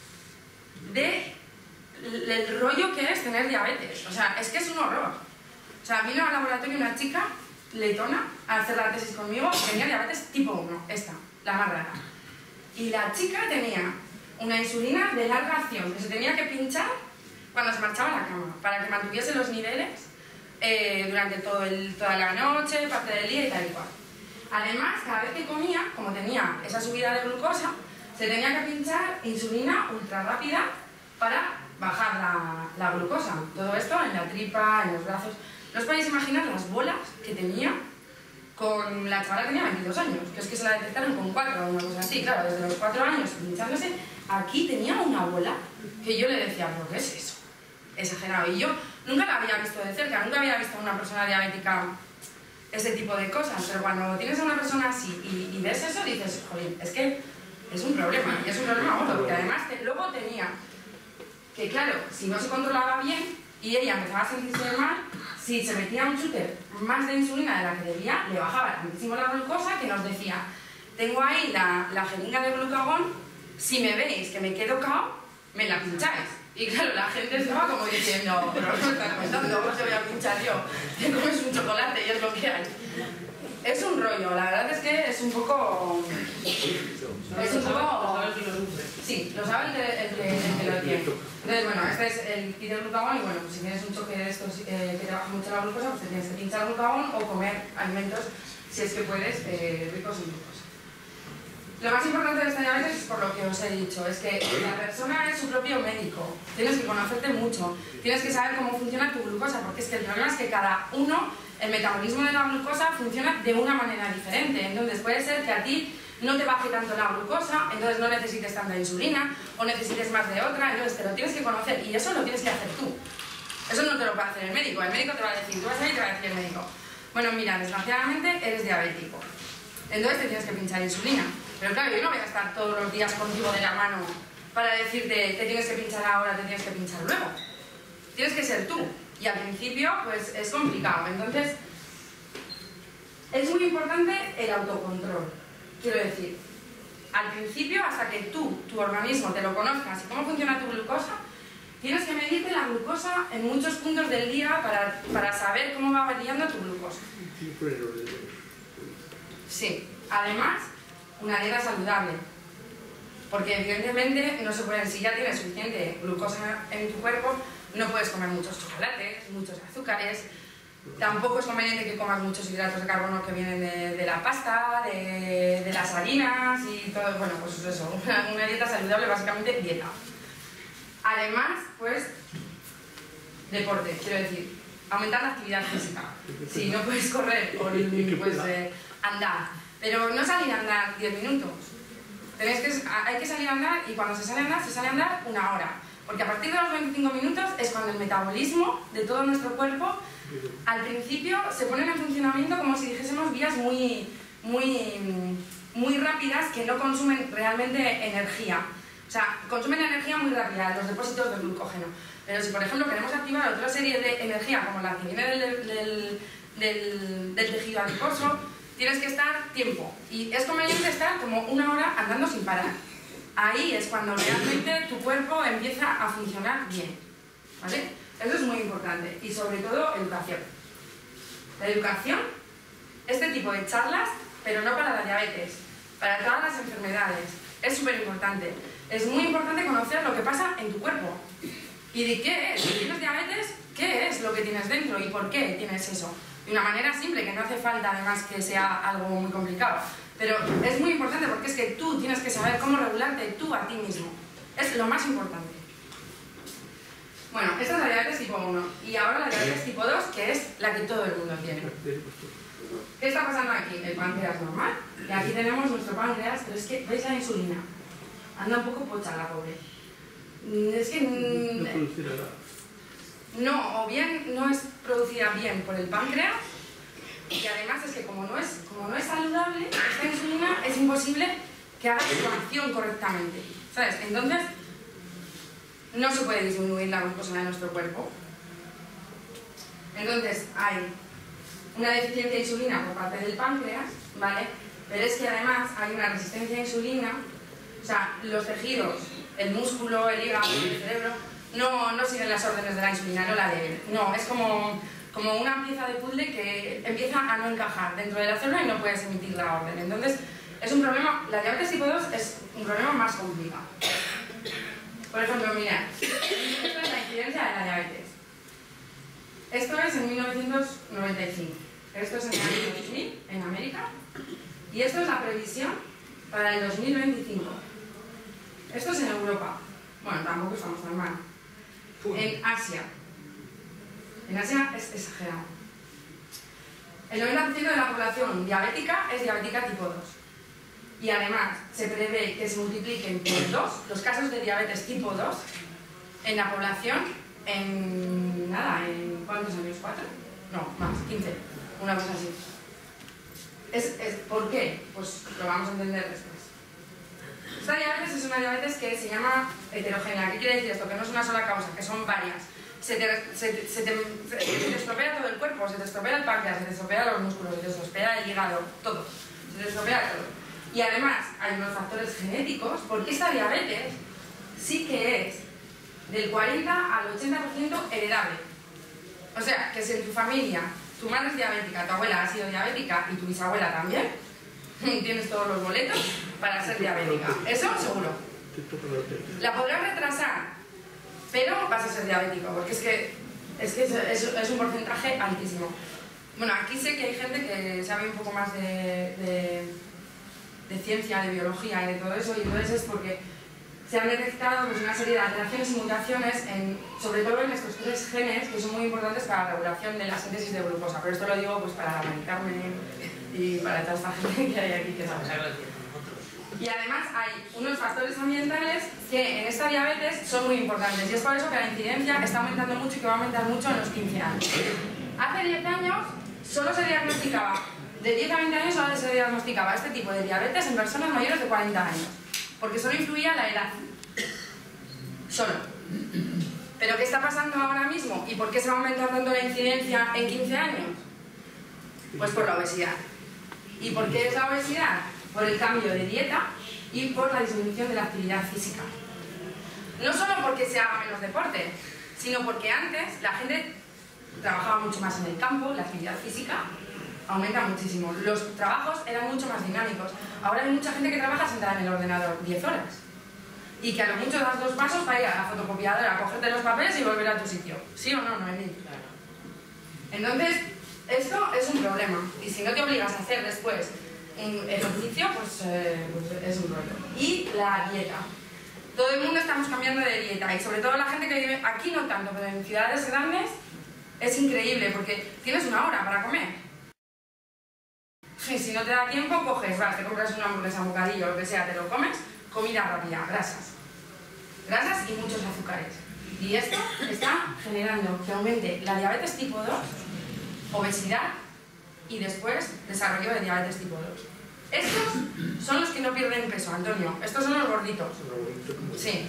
de el rollo que es tener diabetes. O sea, es que es un horror. O sea, vino al laboratorio una chica letona a hacer la tesis conmigo y tenía diabetes tipo uno, esta, la más rara. Y la chica tenía una insulina de larga acción que se tenía que pinchar cuando se marchaba a la cama, para que mantuviese los niveles eh, durante todo el, toda la noche, parte del día y tal y cual. Además, cada vez que comía, como tenía esa subida de glucosa, se tenía que pinchar insulina ultra rápida para bajar la, la glucosa. Todo esto en la tripa, en los brazos. ¿No os podéis imaginar las bolas que tenía con la chavala que tenía veintidós años? Que es que se la detectaron con cuatro o una cosa así. Claro, desde los cuatro años pinchándose, aquí tenía una bola que yo le decía, ¿pero qué es eso? Exagerado. Y yo nunca la había visto de cerca, nunca había visto a una persona diabética ese tipo de cosas. Pero cuando tienes a una persona así y, y ves eso, dices, jolín, es que es un problema. Y es un problema gordo, porque además te, luego tenía que, claro, si no se controlaba bien y ella empezaba a sentirse mal, si se metía un chute más de insulina de la que debía, le bajaba tantísimo la glucosa que nos decía, tengo ahí la, la jeringa de glucagón, si me veis que me quedo cao, me la pincháis. Y claro, la gente estaba como diciendo, pero no me estás contando, ¿cómo te voy a pinchar yo? Te comes un chocolate y es lo que hay. Es un rollo, la verdad es que es un poco... Es un poco... Sí, lo sabe el que, el que, el que lo tiene. Entonces, bueno, este es el kit de glucagón y bueno, pues si tienes un choque de estos eh, que te baja mucho la glucosa, pues te tienes que pinchar glucagón o comer alimentos, si es que puedes, eh, ricos en glucosa. Lo más importante de esta diabetes es por lo que os he dicho, es que la persona es su propio médico. Tienes que conocerte mucho, tienes que saber cómo funciona tu glucosa, porque es que el problema es que cada uno, el metabolismo de la glucosa funciona de una manera diferente. Entonces puede ser que a ti no te baje tanto la glucosa, entonces no necesites tanta insulina o necesites más de otra, entonces te lo tienes que conocer y eso lo tienes que hacer tú. Eso no te lo puede hacer el médico, el médico te va a decir, tú vas a ir y te va a decir el médico, bueno mira, desgraciadamente eres diabético, entonces te tienes que pinchar insulina. Pero claro, yo no voy a estar todos los días contigo de la mano para decirte te tienes que pinchar ahora, te tienes que pinchar luego. Tienes que ser tú. Y al principio, pues es complicado. Entonces, es muy importante el autocontrol. Quiero decir, al principio, hasta que tú, tu organismo, te lo conozcas y cómo funciona tu glucosa, tienes que medirte la glucosa en muchos puntos del día para, para saber cómo va variando tu glucosa. Sí. Además, una dieta saludable, porque evidentemente no se puede, si ya tienes suficiente glucosa en tu cuerpo, no puedes comer muchos chocolates, muchos azúcares, tampoco es conveniente que comas muchos hidratos de carbono que vienen de, de la pasta, de, de las harinas y todo, bueno, pues eso, una, una dieta saludable, básicamente dieta. Además, pues, deporte, quiero decir, aumentar la actividad física. Si no puedes correr o pues, eh, andar. Pero no salir a andar diez minutos. Tenéis que, hay que salir a andar y cuando se sale a andar, se sale a andar una hora. Porque a partir de los veinticinco minutos es cuando el metabolismo de todo nuestro cuerpo, al principio, se ponen en funcionamiento como si dijésemos vías muy, muy, muy rápidas que no consumen realmente energía. O sea, consumen energía muy rápida, los depósitos de glucógeno. Pero si, por ejemplo, queremos activar otra serie de energía, como la que viene del, del, del, del tejido adiposo, tienes que estar tiempo. Y es conveniente estar como una hora andando sin parar. Ahí es cuando realmente tu cuerpo empieza a funcionar bien. ¿Vale? Eso es muy importante. Y sobre todo, educación. la educación, este tipo de charlas, pero no para la diabetes, para todas las enfermedades. Es súper importante. Es muy importante conocer lo que pasa en tu cuerpo. ¿Y de qué es? Si tienes diabetes, ¿qué es lo que tienes dentro y por qué tienes eso? De una manera simple, que no hace falta además que sea algo muy complicado. Pero es muy importante porque es que tú tienes que saber cómo regularte tú a ti mismo. Es lo más importante. Bueno, esta es la diabetes tipo uno. Y ahora la diabetes tipo dos, que es la que todo el mundo tiene. ¿Qué está pasando aquí? El páncreas normal. Y aquí tenemos nuestro páncreas, pero es que, ¿veis la insulina? Anda un poco pocha la pobre. Es que... No producirá nada. No, o bien no es producida bien por el páncreas, y además es que como no es, como no es saludable, esta insulina es imposible que haga su acción correctamente, ¿sabes? Entonces, no se puede disminuir la glucosa de nuestro cuerpo. Entonces, hay una deficiencia de insulina por parte del páncreas, ¿vale? Pero es que además hay una resistencia a insulina, o sea, los tejidos, el músculo, el hígado, el cerebro, no, no siguen las órdenes de la insulina, no la deben. No, es como, como una pieza de puzzle que empieza a no encajar dentro de la célula y no puedes emitir la orden. Entonces, es un problema, la diabetes tipo dos es un problema más complicado. Por ejemplo, mirad, esto es la incidencia de la diabetes. Esto es en mil novecientos noventa y cinco, esto es en el año dos mil, en América, y esto es la previsión para el dos mil veinticinco. Esto es en Europa. Bueno, tampoco estamos tan mal. En Asia. En Asia es exagerado. El noventa por ciento de la población diabética es diabética tipo dos. Y además se prevé que se multipliquen por dos los casos de diabetes tipo dos en la población en... nada, ¿en cuántos años? ¿cuatro? No, más, quince. Una cosa así. Es, es, ¿Por qué? Pues lo vamos a entender después. Esta diabetes es una diabetes que se llama heterogénea. ¿Qué quiere decir esto? Que no es una sola causa, que son varias. Se te, se, te, se, te, se te estropea todo el cuerpo, se te estropea el páncreas, se te estropea los músculos, se te estropea el hígado, todo. Se te estropea todo. Y además hay unos factores genéticos, porque esta diabetes sí que es del cuarenta al ochenta por ciento heredable. O sea, que si en tu familia tu madre es diabética, tu abuela ha sido diabética y tu bisabuela también, tienes todos los boletos para ser diabética. Eso seguro. La podrás retrasar, pero vas a ser diabético, porque es que es, que es, es, es un porcentaje altísimo. Bueno, aquí sé que hay gente que sabe un poco más de, de, de ciencia, de biología y de todo eso, y entonces es porque se han detectado pues, una serie de alteraciones y mutaciones, en, sobre todo en estos tres genes, que son muy importantes para la regulación de la síntesis de glucosa. Pero esto lo digo pues, para la Mari Carmen y para toda esta gente que hay aquí que sabe. Y además hay unos factores ambientales que en esta diabetes son muy importantes, y es por eso que la incidencia está aumentando mucho y que va a aumentar mucho en los quince años. Hace diez años solo se diagnosticaba, de diez a veinte años solo se diagnosticaba este tipo de diabetes en personas mayores de cuarenta años, porque solo influía la edad. Solo. ¿Pero qué está pasando ahora mismo? ¿Y por qué se va a aumentar tanto la incidencia en quince años? Pues por la obesidad. ¿Y por qué es la obesidad? Por el cambio de dieta y por la disminución de la actividad física. No solo porque se haga menos deporte, sino porque antes la gente trabajaba mucho más en el campo, la actividad física aumenta muchísimo. Los trabajos eran mucho más dinámicos. Ahora hay mucha gente que trabaja sentada en el ordenador diez horas. Y que a lo mucho das dos pasos para ir a la fotocopiadora, a cogerte los papeles y volver a tu sitio. ¿Sí o no, Noemí? Entonces, esto es un problema. Y si no te obligas a hacer después un ejercicio, pues, eh, pues es un rollo. Y la dieta. Todo el mundo estamos cambiando de dieta. Y sobre todo la gente que vive aquí no tanto, pero en ciudades grandes es increíble porque tienes una hora para comer. Y si no te da tiempo, coges, vas, te compras una hamburguesa, un bocadillo, lo que sea, te lo comes, comida rápida, grasas. Grasas y muchos azúcares. Y esto está generando que aumente la diabetes tipo dos, obesidad y después desarrollo de diabetes tipo dos. Estos son los que no pierden peso, Antonio. Estos son los gorditos. Sí.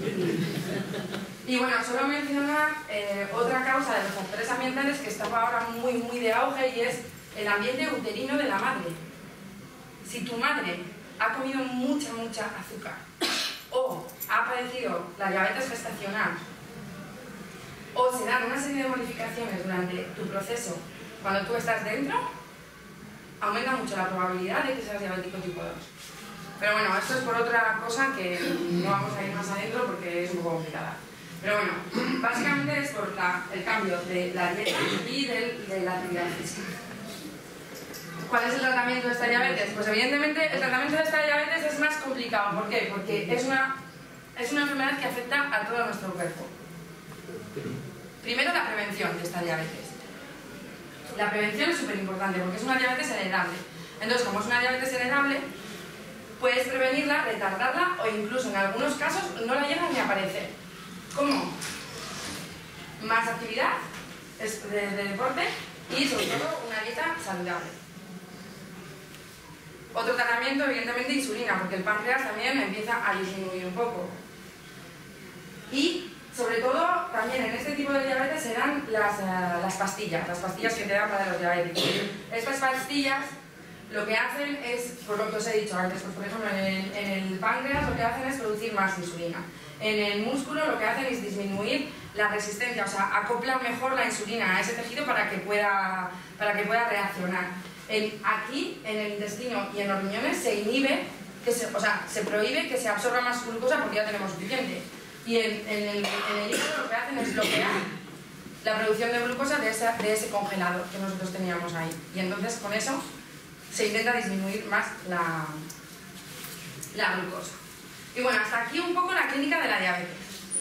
Y bueno, solo mencionar eh, otra causa de los factores ambientales que está ahora muy, muy de auge, y es el ambiente uterino de la madre. Si tu madre ha comido mucha, mucha azúcar, o ha padecido la diabetes gestacional, o se dan una serie de modificaciones durante tu proceso cuando tú estás dentro, aumenta mucho la probabilidad de que seas diabético tipo dos. Pero bueno, esto es por otra cosa que no vamos a ir más adentro porque es un poco complicada. Pero bueno, básicamente es por la, el cambio de la dieta y del, de la actividad física. ¿Cuál es el tratamiento de esta diabetes? Pues evidentemente el tratamiento de esta diabetes es más complicado. ¿Por qué? Porque es una, es una enfermedad que afecta a todo nuestro cuerpo. Primero, la prevención de esta diabetes. La prevención es súper importante porque es una diabetes heredable. Entonces, como es una diabetes heredable, puedes prevenirla, retardarla o incluso en algunos casos no la llegan ni a aparecer. ¿Cómo? Más actividad de, de deporte y sobre todo una dieta saludable. Otro tratamiento, evidentemente, insulina, porque el páncreas también empieza a disminuir un poco. Y sobre todo, también en este tipo de diabetes se dan las, uh, las pastillas, las pastillas que te dan para los diabéticos. Estas pastillas lo que hacen es, por lo que os he dicho antes, pues por ejemplo en el, en el páncreas lo que hacen es producir más insulina. En el músculo lo que hacen es disminuir la resistencia, o sea, acoplan mejor la insulina a ese tejido para que pueda, para que pueda reaccionar. En, aquí, en el intestino y en los riñones, se inhibe, que se, o sea, se prohíbe que se absorba más glucosa porque ya tenemos suficiente. Y en, en, el, en el hígado lo que hacen es bloquear la producción de glucosa de, esa, de ese congelador que nosotros teníamos ahí. Y entonces con eso se intenta disminuir más la, la glucosa. Y bueno, hasta aquí un poco la clínica de la diabetes.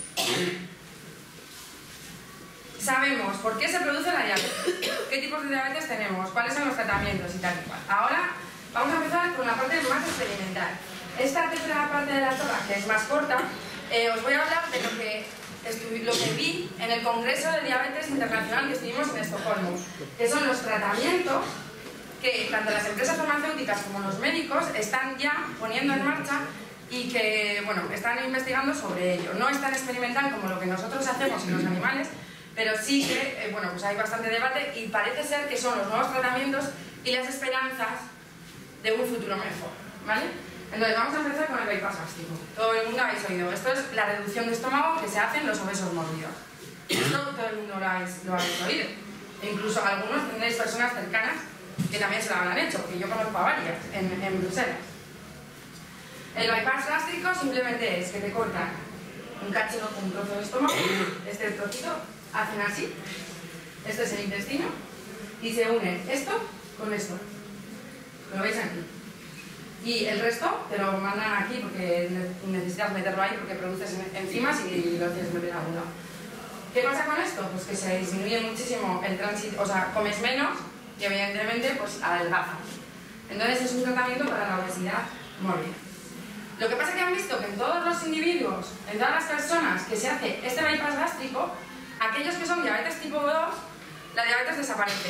Sabemos por qué se produce la diabetes, qué tipos de diabetes tenemos, cuáles son los tratamientos y tal y cual. Ahora vamos a empezar con la parte más experimental. Esta tercera parte de la charla, que es más corta, eh, os voy a hablar de lo que, lo que vi en el Congreso de Diabetes Internacional que estuvimos en Estocolmo, que son los tratamientos que tanto las empresas farmacéuticas como los médicos están ya poniendo en marcha y que, bueno, están investigando sobre ello. No es tan experimental como lo que nosotros hacemos en los animales, pero sí que, eh, bueno, pues hay bastante debate y parece ser que son los nuevos tratamientos y las esperanzas de un futuro mejor, ¿vale? Entonces vamos a empezar con el bypass gástrico. Todo el mundo habéis oído. Esto es la reducción de estómago que se hace en los obesos mórbidos. Esto todo el mundo lo habéis, lo habéis oído. E incluso algunos tendréis personas cercanas que también se lo habrán hecho, que yo conozco a varias en, en Bruselas. El bypass gástrico simplemente es que te cortan un cachito, un trozo de estómago, este trocito, hacen así, este es el intestino, y se une esto con esto. Lo veis aquí. Y el resto te lo mandan aquí porque necesitas meterlo ahí porque produces enzimas y lo tienes que meter a un lado. ¿Qué pasa con esto? Pues que se disminuye muchísimo el tránsito, o sea, comes menos y evidentemente pues adelgazas. Entonces es un tratamiento para la obesidad mórbida. Lo que pasa es que han visto que en todos los individuos, en todas las personas que se hace este bypass gástrico, aquellos que son diabetes tipo dos, la diabetes desaparece.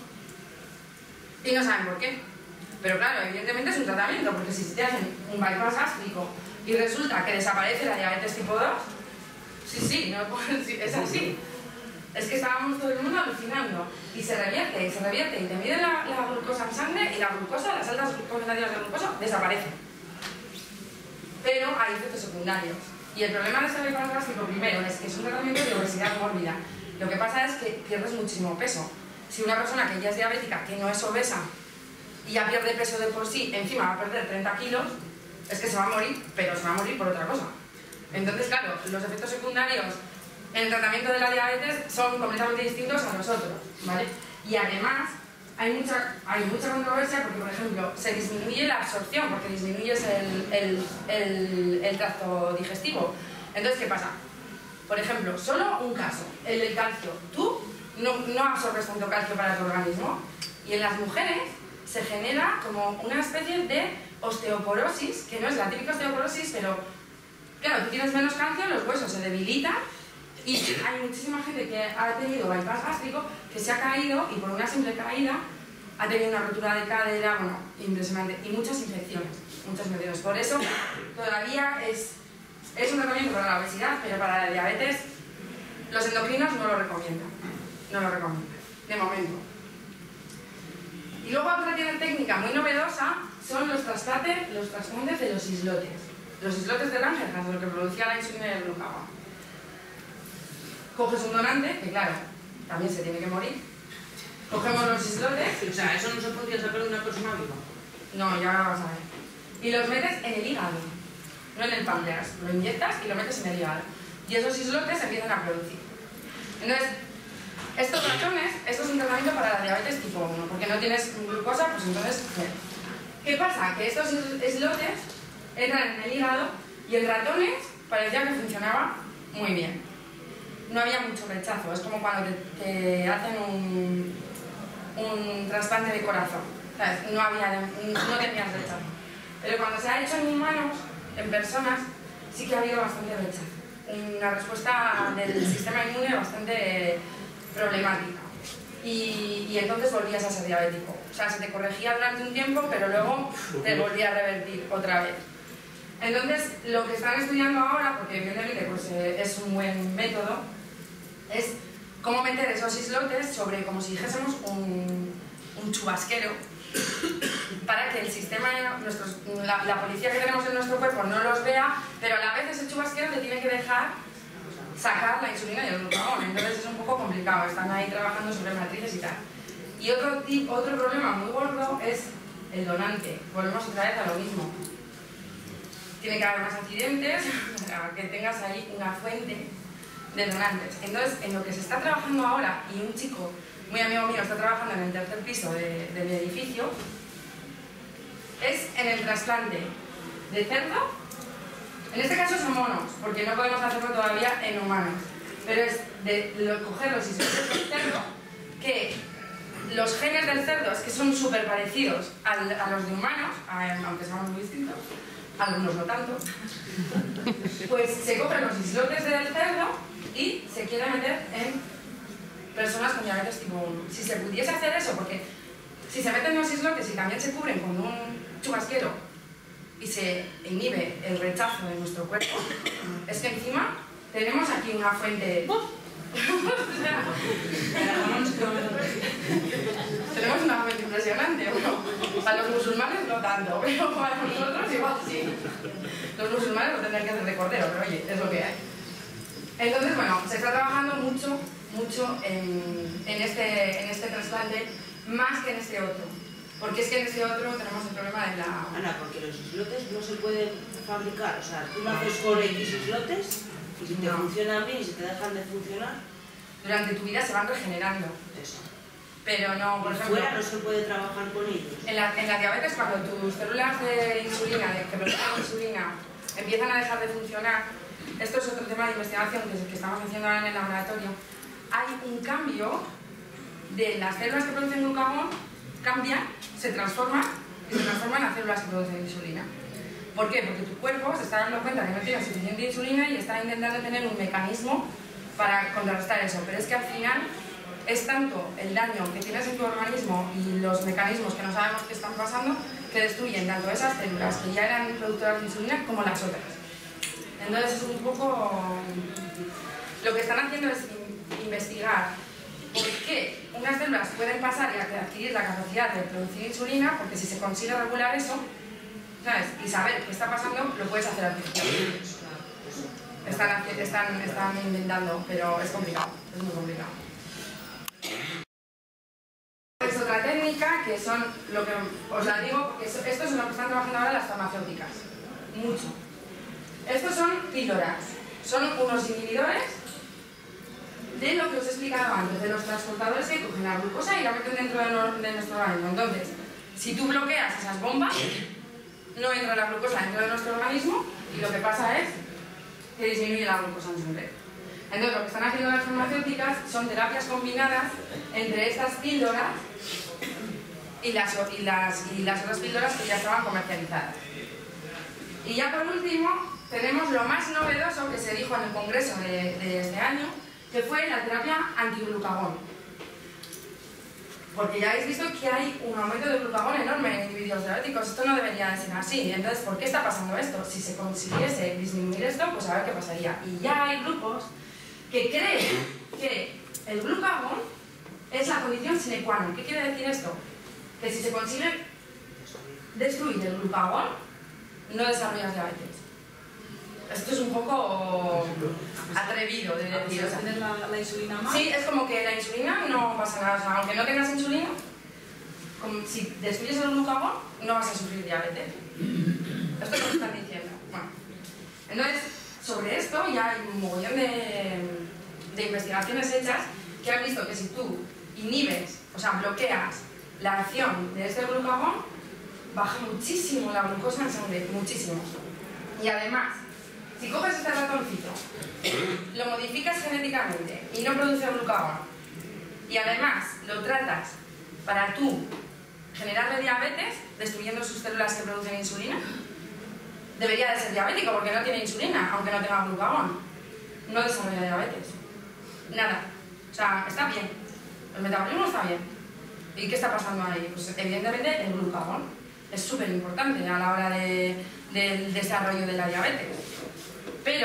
Y no saben por qué. Pero claro, evidentemente es un tratamiento, porque si te hacen un bypass gástrico y resulta que desaparece la diabetes tipo dos, sí, sí, no, es así. Es que estábamos todo el mundo alucinando. Y se revierte, y se revierte, y te miden la, la glucosa en sangre, y la glucosa, las altas concentraciones de glucosa, desaparecen. Pero hay efectos secundarios. Y el problema de este bypass gástrico, primero, es que es un tratamiento de obesidad mórbida. Lo que pasa es que pierdes muchísimo peso. Si una persona que ya es diabética, que no es obesa, y ya pierde peso de por sí, encima va a perder treinta kilos, es que se va a morir, pero se va a morir por otra cosa. Entonces, claro, los efectos secundarios en el tratamiento de la diabetes son completamente distintos a los otros, ¿vale? Y además, hay mucha, hay mucha controversia porque, por ejemplo, se disminuye la absorción, porque disminuyes el, el, el, el tracto digestivo. Entonces, ¿qué pasa? Por ejemplo, solo un caso, el del calcio. Tú no, no absorbes tanto calcio para tu organismo, y en las mujeres se genera como una especie de osteoporosis, que no es la típica osteoporosis, pero claro, tú tienes menos calcio, los huesos se debilitan y hay muchísima gente que ha tenido bypass gástrico que se ha caído y por una simple caída ha tenido una rotura de cadera, bueno, impresionante, y muchas infecciones, muchas infecciones. Por eso todavía es, es un tratamiento para la obesidad, pero para la diabetes los endocrinos no lo recomiendan, no lo recomiendan, de momento. Y luego otra técnica muy novedosa son los trasplantes, los trasplantes de los islotes. Los islotes de Langerhans, lo que producía la insulina y el glucagón. Coges un donante, que claro, también se tiene que morir, Cogemos los islotes. O sea, eso no se podría sacar de una persona viva. No, ya vas a ver. Y los metes en el hígado, no en el páncreas. Lo inyectas y lo metes en el hígado. Y esos islotes se empiezan a producir. Entonces, estos ratones, esto es un tratamiento para la diabetes tipo uno, porque no tienes glucosa, pues entonces, ¿qué pasa? Que estos islotes entran en el hígado y en ratones parecía que funcionaba muy bien. No había mucho rechazo, es como cuando te, te hacen un, un trasplante de corazón, ¿sabes? No, había, no tenías rechazo. Pero cuando se ha hecho en humanos, en personas, sí que ha habido bastante rechazo. Una respuesta del sistema inmune bastante problemática. Y, y entonces volvías a ser diabético. O sea, se te corregía durante un tiempo, pero luego te volvía a revertir otra vez. Entonces, lo que están estudiando ahora, porque evidentemente pues, eh, es un buen método, es cómo meter esos islotes sobre, como si dijésemos, un, un chubasquero, para que el sistema, nuestros, la, la policía que tenemos en nuestro cuerpo no los vea, pero a la vez ese chubasquero te tiene que dejar sacar la insulina y el glucagón. Entonces es un poco complicado, están ahí trabajando sobre matrices y tal. Y otro, tipo, otro problema muy gordo es el donante. Volvemos otra vez a lo mismo. Tiene que haber más accidentes para que tengas ahí una fuente de donantes. Entonces, en lo que se está trabajando ahora, y un chico muy amigo mío está trabajando en el tercer piso de, de mi edificio, es en el trasplante de cerdo. En este caso son monos, porque no podemos hacerlo todavía en humanos, pero es de lo, coger los islotes del cerdo, que los genes del cerdo es que son súper parecidos al, a los de humanos, a, aunque sean muy distintos, algunos no tanto, pues se cogen los islotes del cerdo y se quiere meter en personas con diabetes tipo uno. Si se pudiese hacer eso, porque si se meten los islotes y también se cubren con un chubasquero y se inhibe el rechazo de nuestro cuerpo, es que encima tenemos aquí una fuente... tenemos una fuente impresionante, ¿no? Para los musulmanes no tanto, pero para nosotros igual sí. Los musulmanes lo tendrán que hacer de cordero, pero oye, es lo que hay. Entonces, bueno, se está trabajando mucho, mucho en, en, este, en este trasplante, más que en este otro. Porque es que en este otro tenemos el problema de la... Ana, porque los islotes no se pueden fabricar, o sea, tú naces con X islotes y si te No. funcionan bien y si te dejan de funcionar... Durante tu vida se van regenerando. Eso. Pero no, por Y ejemplo... fuera no se puede trabajar con ellos. En la, en la diabetes, cuando tus células de insulina, de que producen insulina, empiezan a dejar de funcionar, esto es otro tema de investigación que, que estamos haciendo ahora en el laboratorio, hay un cambio de las células que producen glucagón, cambian, se transforman y se transforman en células que producen insulina. ¿Por qué? Porque tu cuerpo se está dando cuenta que no tiene suficiente insulina y está intentando tener un mecanismo para contrarrestar eso, pero es que al final es tanto el daño que tienes en tu organismo y los mecanismos que no sabemos qué están pasando que destruyen tanto esas células que ya eran productoras de insulina como las otras. Entonces es un poco... Lo que están haciendo es investigar por qué unas células pueden pasar y adquirir la capacidad de producir insulina, porque si se consigue regular eso, ¿sabes? Y saber qué está pasando, lo puedes hacer artificialmente. Están, están, están intentando, pero es complicado, es muy complicado. Es otra técnica que son, lo que os la digo, porque esto es lo que están trabajando ahora las farmacéuticas, mucho. Estos son píldoras, son unos inhibidores de lo que os he explicado antes, de los transportadores que cogen la glucosa y la meten dentro de, no, de nuestro organismo. Entonces, si tú bloqueas esas bombas, no entra la glucosa dentro de nuestro organismo y lo que pasa es que disminuye la glucosa en sangre. Entonces, lo que están haciendo las farmacéuticas son terapias combinadas entre estas píldoras y las, y las, y las otras píldoras que ya estaban comercializadas. Y ya por último, tenemos lo más novedoso que se dijo en el congreso de, de este año, que fue la terapia antiglucagón. Porque ya habéis visto que hay un aumento de glucagón enorme en individuos diabéticos. Esto no debería de ser así. Entonces, ¿por qué está pasando esto? Si se consiguiese disminuir esto, pues a ver qué pasaría. Y ya hay grupos que creen que el glucagón es la condición sine qua non. ¿Qué quiere decir esto? Que si se consigue destruir el glucagón, no desarrollas diabetes. esto es un poco atrevido de decir. O sea, ¿Tienes la, la insulina más? sí, es como que la insulina no pasa nada, o sea, aunque no tengas insulina, como si destruyes el glucagón, no vas a sufrir diabetes. Esto es lo que están diciendo. Bueno, entonces, sobre esto ya hay un mogollón de, de investigaciones hechas que han visto que si tú inhibes, o sea, bloqueas la acción de este glucagón, baja muchísimo la glucosa en sangre, muchísimo. Y además, si coges este ratoncito, lo modificas genéticamente y no produce glucagón, y además lo tratas para tú generarle diabetes, destruyendo sus células que producen insulina, debería de ser diabético porque no tiene insulina, aunque no tenga glucagón. No desarrolla diabetes. Nada. O sea, está bien. El metabolismo está bien. ¿Y qué está pasando ahí? Pues evidentemente el glucagón es súper importante a la hora de, del desarrollo de la diabetes. Pero,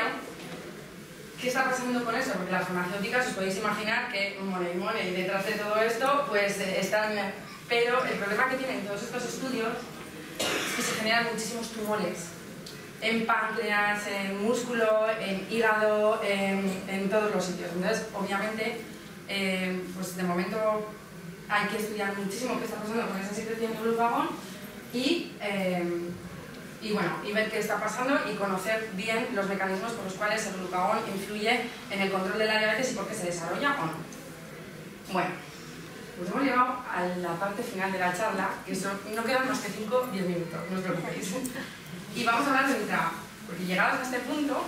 ¿qué está pasando con eso? Porque las farmacéuticas, os podéis imaginar que mole y mole, y detrás de todo esto, pues están... Pero el problema que tienen todos estos estudios es que se generan muchísimos tumores en páncreas, en músculo, en hígado, en, en todos los sitios. Entonces, obviamente, eh, pues de momento hay que estudiar muchísimo qué está pasando con esa secreción de glucagón y, eh, y, bueno, y ver qué está pasando y conocer bien los mecanismos por los cuales el glucagón influye en el control de la diabetes y por qué se desarrolla o no. Bueno, pues hemos llegado a la parte final de la charla, que son, no quedan más que cinco o diez minutos, no os preocupéis. Y vamos a hablar de mi trabajo, porque llegados a este punto,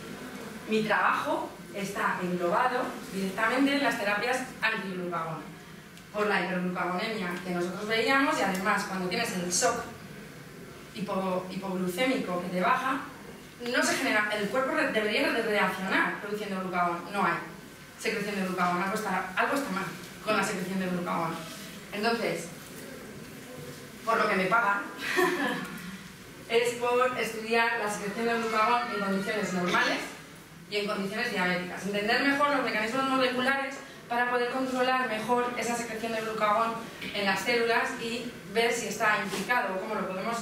mi trabajo está englobado directamente en las terapias antiglucagón, por la hiperglucagonemia que nosotros veíamos, y además cuando tienes el shock hipo, hipoglucémico que te baja, no se genera, el cuerpo debería de reaccionar produciendo glucagón, no hay secreción de glucagón, algo está, algo está mal con la secreción de glucagón. Entonces, por lo que me pagan, es por estudiar la secreción de glucagón en condiciones normales y en condiciones diabéticas. Entender mejor los mecanismos moleculares para poder controlar mejor esa secreción de glucagón en las células y ver si está implicado o cómo lo podemos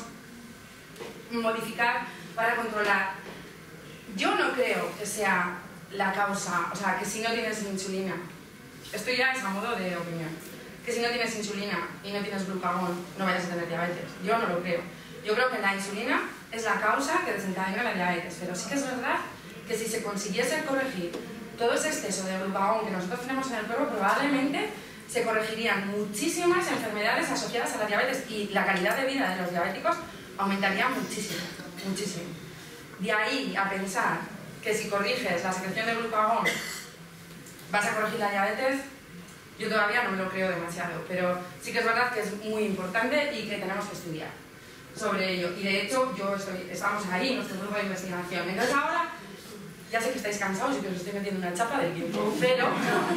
modificar para controlar. Yo no creo que sea la causa, o sea, que si no tienes insulina, esto ya es a modo de opinión, que si no tienes insulina y no tienes glucagón no vayas a tener diabetes. Yo no lo creo. Yo creo que la insulina es la causa que desencadena la diabetes, pero sí que es verdad que si se consiguiese corregir todo ese exceso de glucagón que nosotros tenemos en el cuerpo, probablemente se corregirían muchísimas enfermedades asociadas a la diabetes y la calidad de vida de los diabéticos aumentaría muchísimo, muchísimo. De ahí a pensar que si corriges la secreción de glucagón vas a corregir la diabetes, yo todavía no me lo creo demasiado, pero sí que es verdad que es muy importante y que tenemos que estudiar sobre ello. Y de hecho, yo estoy, estamos ahí, nuestro grupo de investigación. Entonces ahora, ya sé que estáis cansados y que os estoy metiendo una chapa del tiempo, pero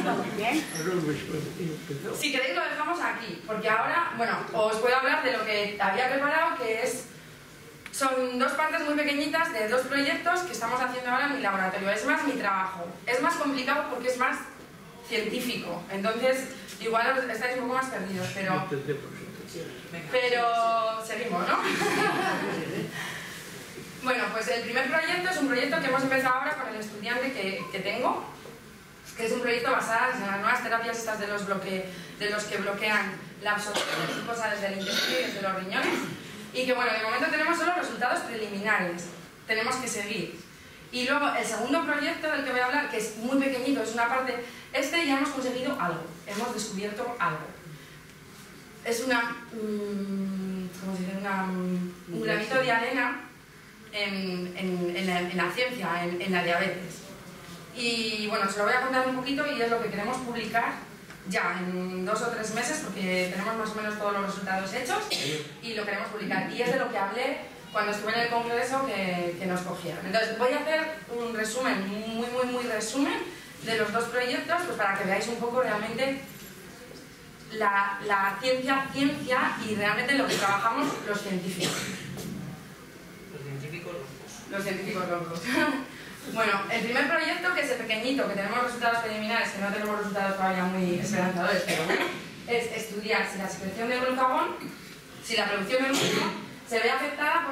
si queréis lo dejamos aquí, porque ahora, bueno, os puedo hablar de lo que había preparado, que es, son dos partes muy pequeñitas de dos proyectos que estamos haciendo ahora en mi laboratorio. Es más mi trabajo, es más complicado porque es más científico, entonces igual estáis un poco más perdidos, pero... Pero seguimos, ¿no? Bueno, pues el primer proyecto es un proyecto que hemos empezado ahora con el estudiante que, que tengo, que es un proyecto basado en las nuevas terapias estas de los, bloque, de los que bloquean la absorción de glucosa desde el intestino y desde los riñones, y que bueno, de momento tenemos solo resultados preliminares, tenemos que seguir. Y luego el segundo proyecto del que voy a hablar, que es muy pequeñito, es una parte, este ya hemos conseguido algo, hemos descubierto algo. Es una, mmm, ¿cómo se dice? Una, un granito de arena en, en, en, la, en la ciencia, en, en la diabetes. Y bueno, os lo voy a contar un poquito y es lo que queremos publicar ya en dos o tres meses porque tenemos más o menos todos los resultados hechos y lo queremos publicar. Y es de lo que hablé cuando estuve en el congreso que, que nos cogieron. Entonces voy a hacer un resumen, muy muy muy resumen de los dos proyectos pues para que veáis un poco realmente La, la ciencia, ciencia y realmente lo que trabajamos los científicos. Los científicos locos. Los científicos locos. Bueno, el primer proyecto, que es el pequeñito, que tenemos resultados preliminares, que no tenemos resultados todavía muy esperanzadores, pero bueno, es estudiar si la secreción de glucagón, si la producción de glucagón se ve afectada por la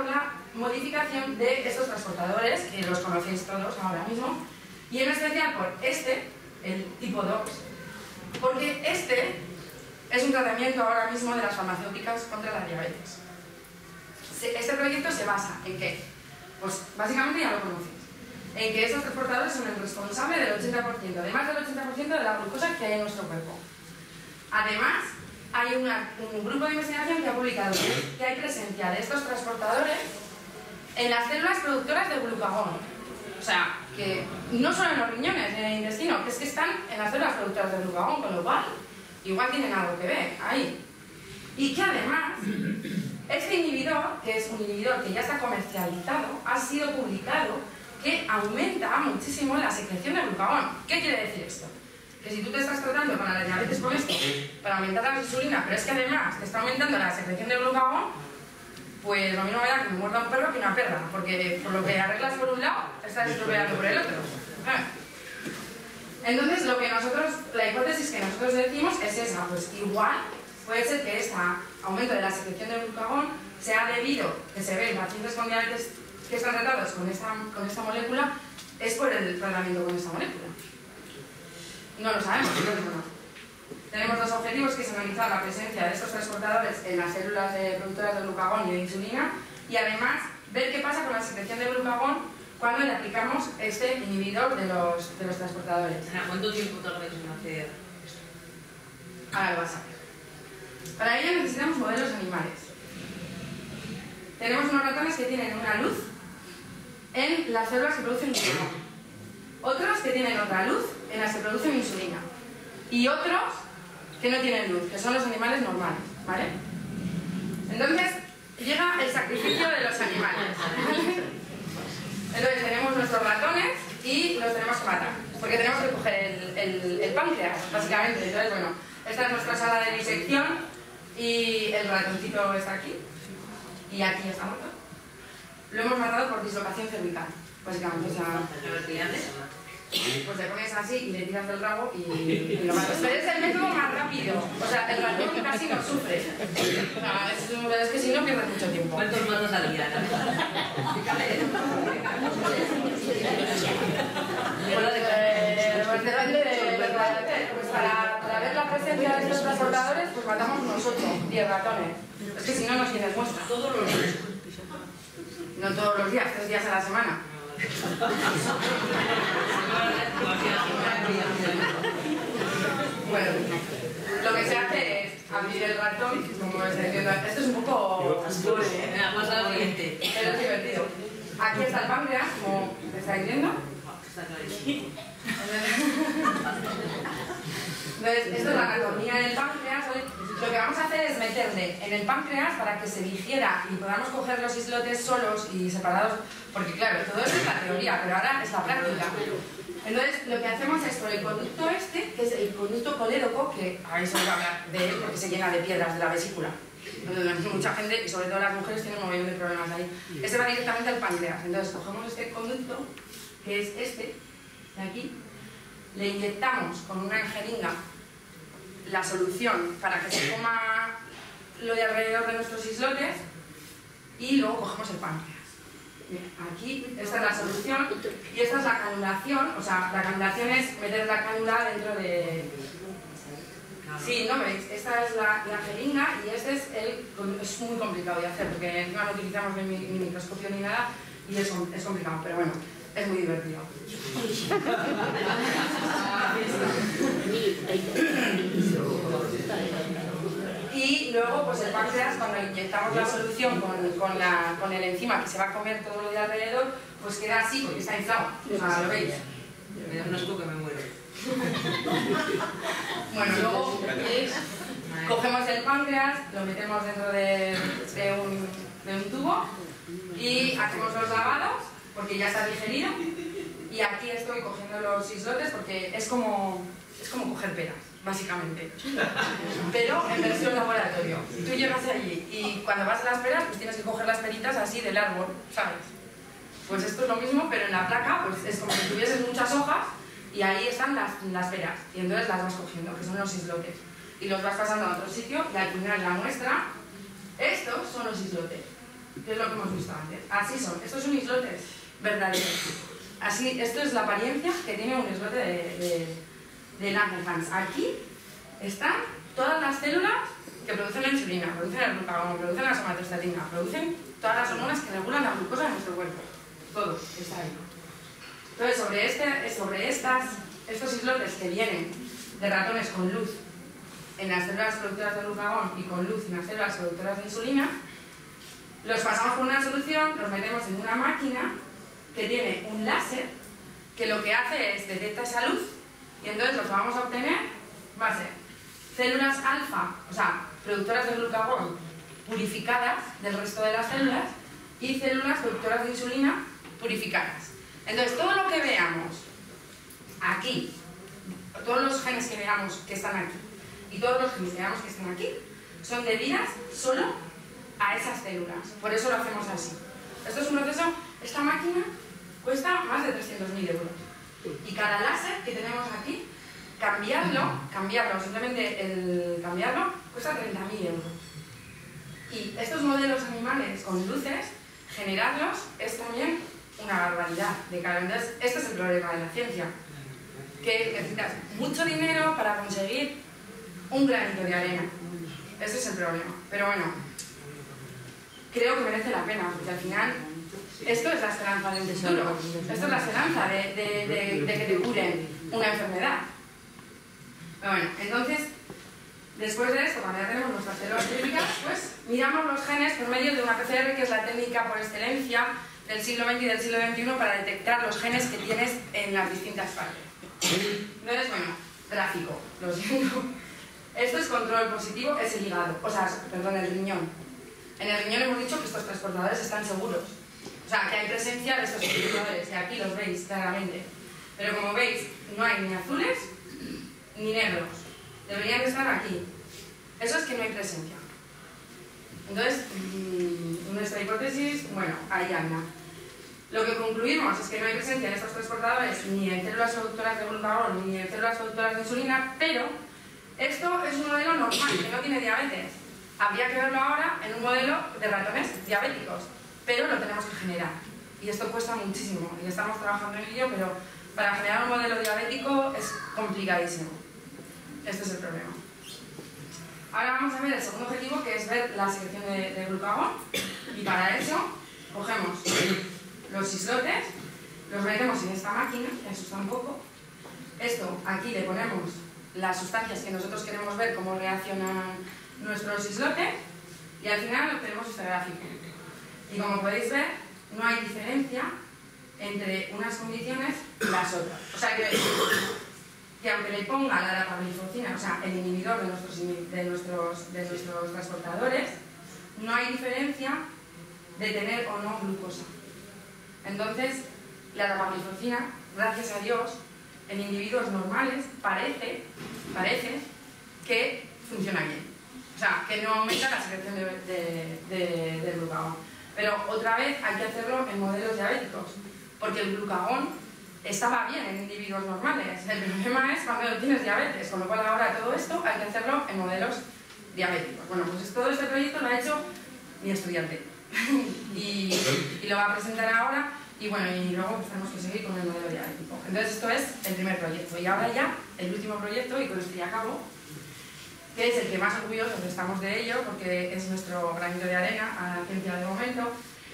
modificación de estos transportadores, que los conocéis todos ahora mismo, y en especial por este, el tipo dos, porque este es un tratamiento ahora mismo de las farmacéuticas contra la diabetes. Este proyecto se basa en que, pues básicamente ya lo conocéis, en que estos transportadores son el responsable del ochenta por ciento, de más del ochenta por ciento de la glucosa que hay en nuestro cuerpo. Además, hay una, un grupo de investigación que ha publicado que hay presencia de estos transportadores en las células productoras de glucagón. O sea, que no solo en los riñones, en el intestino, que es que están en las células productoras de glucagón, con lo cual igual tienen algo que ver ahí. Y que además, este inhibidor, que es un inhibidor que ya está comercializado, ha sido publicado que aumenta muchísimo la secreción de glucagón. ¿Qué quiere decir esto? Que si tú te estás tratando para la diabetes con esto, para aumentar la insulina, pero es que además te está aumentando la secreción de glucagón, pues lo mismo me da que me muerda un perro que una perra, porque por lo que arreglas por un lado, estás estropeando por el otro. Entonces, lo que nosotros, la hipótesis que nosotros decimos es esa, pues igual puede ser que este aumento de la secreción de glucagón sea debido, que se ve en pacientes con diabetes que están tratados con esta, con esta molécula, es por el tratamiento con esta molécula. No lo sabemos, creo que no. Tenemos dos objetivos, que es analizar la presencia de estos transportadores en las células de productoras de glucagón y de insulina, y además ver qué pasa con la secreción de glucagón cuando le aplicamos este inhibidor de los, de los transportadores. ¿Cuánto tiempo tardáis en hacer esto? Ahora lo vas a ver. Para ello necesitamos modelos animales. Tenemos unos ratones que tienen una luz en las células que producen glucagón, otros que tienen otra luz en las que producen insulina, y otros que no tienen luz, que son los animales normales, ¿vale? Entonces, llega el sacrificio de los animales, ¿vale? Entonces tenemos nuestros ratones y los tenemos que matar, porque tenemos que coger el, el, el páncreas, básicamente. Entonces, bueno, esta es nuestra sala de disección y el ratoncito está aquí, y aquí está muerto. Lo hemos matado por dislocación cervical, básicamente. O sea, pues le pones así y le tiras del rabo y, y lo matas. Pero es el método más rápido. O sea, el ratón casi no sufre. O sea, es, es que si no pierdes mucho tiempo. ¿Cuántos matos al día? Eh, pues depende de, pues para, para ver la presencia de estos transportadores, pues matamos nosotros, diez ratones. Es que si no, nos tienes muestra. Todos los días. No todos los días, tres días a la semana. Bueno, lo que se hace es abrir el ratón, como está diciendo. Esto es un poco oscuro, ¿eh? Más al siguiente. Pero es divertido. Aquí está el páncreas, como estáis viendo. Está clarísimo. Entonces, esto es la anatomía del páncreas. ¿Vale? Lo que vamos a hacer es meterle en el páncreas para que se digiera y podamos coger los islotes solos y separados, porque claro, todo esto es la teoría, pero ahora es la práctica. Entonces, lo que hacemos es por el conducto este, que es el conducto colédoco, que habéis oído hablar de él porque se llena de piedras de la vesícula. Entonces, mucha gente, y sobre todo las mujeres, tienen un montón de problemas ahí. Este va directamente al páncreas. Entonces, cogemos este conducto, que es este, de aquí, le inyectamos con una jeringa la solución para que se coma lo de alrededor de nuestros islotes y luego cogemos el páncreas. Bien, aquí esta es la solución y esta es la canulación, o sea, la canulación es meter la cánula dentro de... Sí, ¿no veis? Esta es la, la jeringa y este es el... es muy complicado de hacer porque encima no utilizamos ni, ni microscopio ni nada y es, es complicado, pero bueno, es muy divertido. Y luego, pues el páncreas, cuando inyectamos la solución con, con, la, con el enzima que se va a comer todo lo de alrededor, pues queda así porque está inflado. O sea, ¿lo veis? Me da un asco que me muero. Bueno, luego cogemos el páncreas, lo metemos dentro de, de, un, de un tubo y hacemos los lavados porque ya está digerido. Y aquí estoy cogiendo los islotes porque es como, es como coger peras, básicamente. Pero en versión laboratorio. Tú llegas allí y cuando vas a las peras, pues tienes que coger las peritas así del árbol, ¿sabes? Pues esto es lo mismo, pero en la placa pues es como si tuvieses muchas hojas y ahí están las, las peras. Y entonces las vas cogiendo, que son los islotes. Y los vas pasando a otro sitio y al final la muestra, estos son los islotes. que es lo que hemos visto antes. Así son, estos son islotes verdaderos. Así, esto es la apariencia que tiene un islote de, de, de Langerhans. Aquí están todas las células que producen la insulina, producen el glucagón, producen la somatostatina, producen todas las hormonas que regulan la glucosa en nuestro cuerpo. Todo está ahí. Entonces, sobre, este, sobre estas, estos islotes que vienen de ratones con luz en las células productoras de glucagón y con luz en las células productoras de insulina, los pasamos por una solución, los metemos en una máquina que tiene un láser que lo que hace es detecta esa luz y entonces lo que vamos a obtener va a ser células alfa, o sea, productoras de glucagón purificadas del resto de las células y células productoras de insulina purificadas. Entonces, todo lo que veamos aquí, todos los genes que veamos que están aquí y todos los genes que veamos que están aquí, son debidas solo a esas células. Por eso lo hacemos así. Esto es un proceso, esta máquina cuesta más de trescientos mil euros. Y cada láser que tenemos aquí, cambiarlo, cambiarlo, simplemente el cambiarlo, cuesta treinta mil euros. Y estos modelos animales con luces, generarlos es también una barbaridad de caro. Entonces, este es el problema de la ciencia, que necesitas mucho dinero para conseguir un granito de arena. Ese es el problema. Pero bueno, creo que merece la pena, porque al final esto es la esperanza de un futuro. Esto es la esperanza de, de, de, de que te curen una enfermedad. Pero bueno, entonces, después de esto, cuando ya tenemos nuestras células clínicas, pues miramos los genes por medio de una P C R, que es la técnica por excelencia del siglo veinte y del siglo veintiuno para detectar los genes que tienes en las distintas partes. Entonces, bueno, gráfico, lo siento. Esto es control positivo, es el hígado, o sea, perdón, el riñón. En el riñón hemos dicho que estos transportadores están seguros. O sea, que hay presencia de estos transportadores, y aquí los veis claramente. Pero como veis, no hay ni azules ni negros. Deberían estar aquí. Eso es que no hay presencia. Entonces, mmm, nuestra hipótesis, bueno, ahí anda. Lo que concluimos es que no hay presencia de estos transportadores ni en células productoras de glucagón ni en células productoras de insulina, pero esto es un modelo normal, que no tiene diabetes. Habría que verlo ahora en un modelo de ratones diabéticos, pero lo tenemos que generar. Y esto cuesta muchísimo, y estamos trabajando en ello, pero para generar un modelo diabético es complicadísimo. Este es el problema. Ahora vamos a ver el segundo objetivo, que es ver la secreción de, de glucagón, y para eso cogemos los islotes, los metemos en esta máquina, que asusta un poco. Esto, aquí le ponemos las sustancias que nosotros queremos ver cómo reaccionan nuestros islotes, y al final obtenemos este gráfico. Y como podéis ver, no hay diferencia entre unas condiciones y las otras. O sea que, que aunque le ponga la dapagliflozina, o sea, el inhibidor de nuestros, de, nuestros, de nuestros transportadores, no hay diferencia de tener o no glucosa. Entonces, la dapagliflozina, gracias a Dios, en individuos normales parece, parece que funciona bien. O sea, que no aumenta la secreción de, de, de, de glucagón. Pero otra vez hay que hacerlo en modelos diabéticos, porque el glucagón estaba bien en individuos normales. El problema es cuando tienes diabetes, con lo cual ahora todo esto hay que hacerlo en modelos diabéticos. Bueno, pues todo este proyecto lo ha hecho mi estudiante y, y lo va a presentar ahora. Y bueno, y luego pues tenemos que seguir con el modelo diabético. Entonces esto es el primer proyecto. Y ahora ya, el último proyecto, y con esto ya acabo, que es el que más orgullosos estamos de ello, porque es nuestro granito de arena a la ciencia de momento.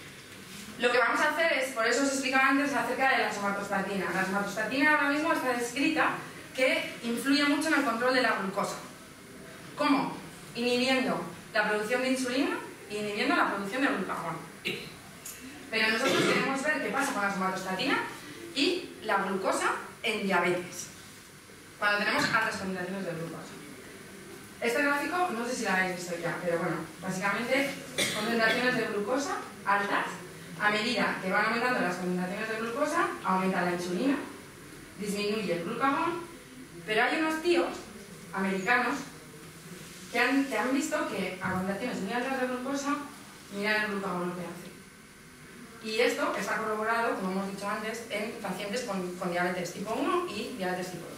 Lo que vamos a hacer es, por eso os explicaba antes acerca de la somatostatina. La somatostatina ahora mismo está descrita que influye mucho en el control de la glucosa. ¿Cómo? Inhibiendo la producción de insulina y inhibiendo la producción de glucagón. Pero nosotros queremos ver qué pasa con la somatostatina y la glucosa en diabetes, cuando tenemos altas concentraciones de glucosa. Este gráfico, no sé si lo habéis visto ya, pero bueno, básicamente concentraciones de glucosa altas, a medida que van aumentando las concentraciones de glucosa, aumenta la insulina, disminuye el glucagón, pero hay unos tíos americanos que han, que han visto que a concentraciones muy altas de glucosa, mirad el glucagón lo que hace. Y esto está corroborado, como hemos dicho antes, en pacientes con, con diabetes tipo uno y diabetes tipo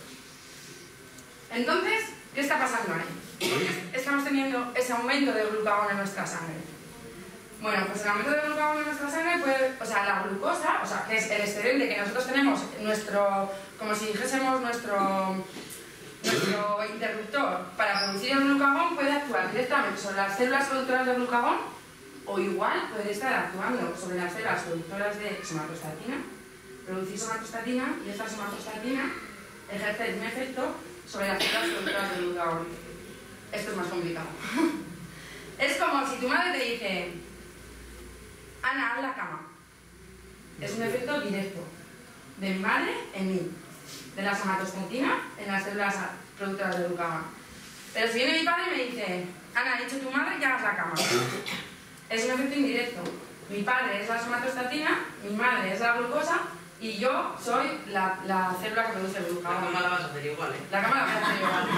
dos. Entonces, ¿qué está pasando ahí? ¿Por qué estamos teniendo ese aumento de glucagón en nuestra sangre? Bueno, pues el aumento de glucagón en nuestra sangre puede, o sea, la glucosa, o sea, que es el excedente que nosotros tenemos, nuestro, como si dijésemos nuestro, nuestro interruptor para producir el glucagón, puede actuar directamente sobre las células productoras de glucagón o igual puede estar actuando sobre las células productoras de somatostatina, producir somatostatina y esta somatostatina ejerce un efecto sobre las células productoras de glucagón. Esto es más complicado. Es como si tu madre te dice: Ana, haz la cama. Es un efecto directo de mi madre en mí, de la somatostatina en las células productoras de glucagón. Pero si viene mi padre y me dice: Ana, ha dicho tu madre que hagas la cama. Es un efecto indirecto. Mi padre es la somatostatina, mi madre es la glucosa y yo soy la, la célula que produce el glucagón. La cama la vas a hacer igual, ¿eh? La cama la vas a hacer igual.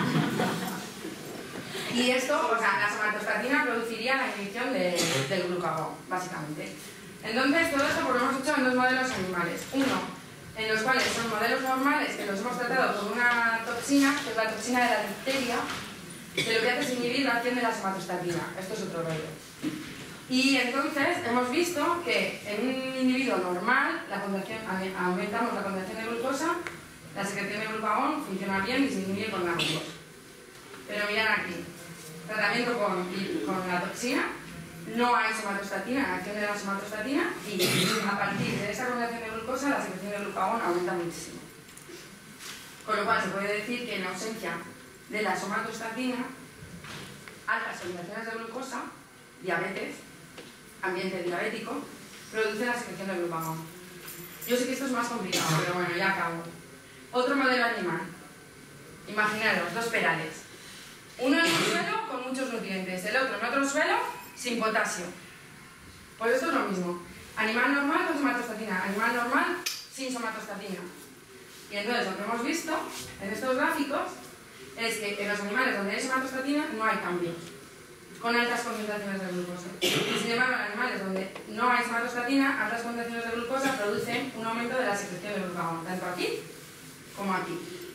Y esto, o sea, la somatostatina produciría la inhibición de, del glucagón, básicamente. Entonces, todo esto pues, lo hemos hecho en dos modelos animales. Uno, en los cuales son modelos normales que los hemos tratado con una toxina, que es la toxina de la difteria, que lo que hace es inhibir la acción de la somatostatina. Esto es otro rollo. Y entonces hemos visto que en un individuo normal la contracción, aumentamos la contracción de glucosa, la secreción de glucagón funciona bien, disminuye con la glucosa. Pero mirad aquí, tratamiento con, con la toxina, no hay somatostatina, la acción de la somatostatina, y a partir de esa contracción de glucosa la secreción de glucagón aumenta muchísimo. Con lo cual se puede decir que en ausencia de la somatostatina, altas concentraciones de glucosa, diabetes, ambiente diabético, produce la secreción de glucagón. Yo sé que esto es más complicado, pero bueno, ya acabo. Otro modelo animal. Imaginaros, dos perales. Uno en un suelo con muchos nutrientes, el otro en otro suelo sin potasio. Pues esto es lo mismo. Animal normal con somatostatina, animal normal sin somatostatina. Y entonces lo que hemos visto en estos gráficos es que en los animales donde hay somatostatina no hay cambios con altas concentraciones de glucosa. Y sin embargo, en animales donde no hay somatostatina, altas concentraciones de glucosa producen un aumento de la secreción de glucagón, tanto aquí como aquí.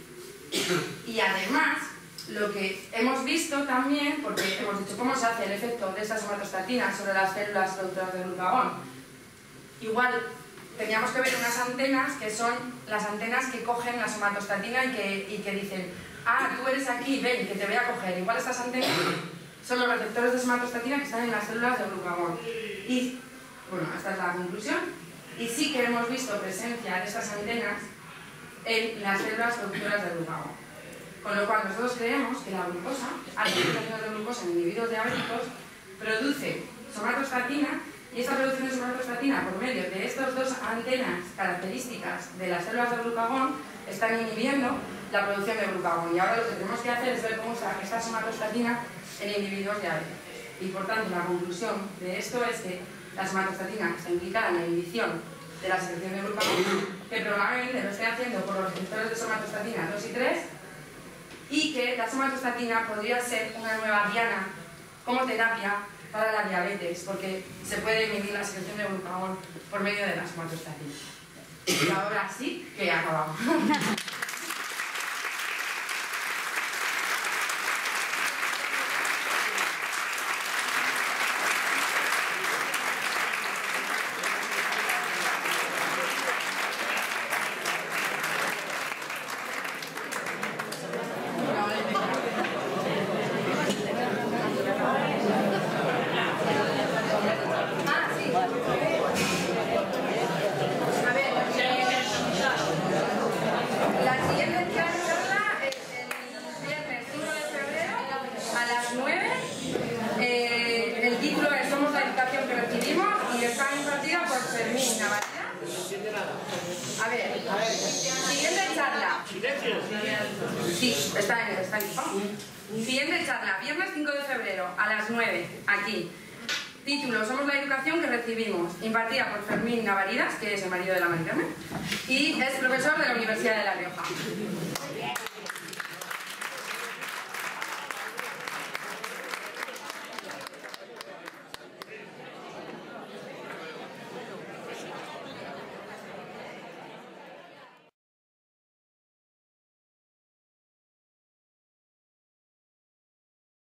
Y además, lo que hemos visto también, porque hemos dicho cómo se hace el efecto de esta somatostatina sobre las células productoras de glucagón, igual teníamos que ver unas antenas que son las antenas que cogen la somatostatina y que, y que dicen: ah, tú eres aquí, ven, que te voy a coger. Igual estas antenas son los receptores de somatostatina que están en las células de glucagón. Y, bueno, esta es la conclusión. Y sí que hemos visto presencia de estas antenas en las células productoras de glucagón. Con lo cual nosotros creemos que la glucosa, altas concentraciones de glucosa en individuos diabéticos, produce somatostatina, y esta producción de somatostatina por medio de estas dos antenas características de las células de glucagón están inhibiendo la producción de glucagón. Y ahora lo que tenemos que hacer es ver cómo está esta somatostatina en individuos diabéticos. Y por tanto la conclusión de esto es que la somatostatina está implicada en la inhibición de la secreción de glucagón, que probablemente lo esté haciendo por los receptores de somatostatina dos y tres, y que la somatostatina podría ser una nueva diana como terapia para la diabetes, porque se puede inhibir la secreción de glucagón por medio de la somatostatina. Y ahora sí que acabamos. A ver, siguiente charla. Sí, está en está en Siguiente charla, viernes cinco de febrero, a las nueve, aquí. Título: Somos la educación que recibimos, impartida por Fermín Navaridas, que es el marido de la Mari Carmen, y es profesor de la Universidad de La Rioja.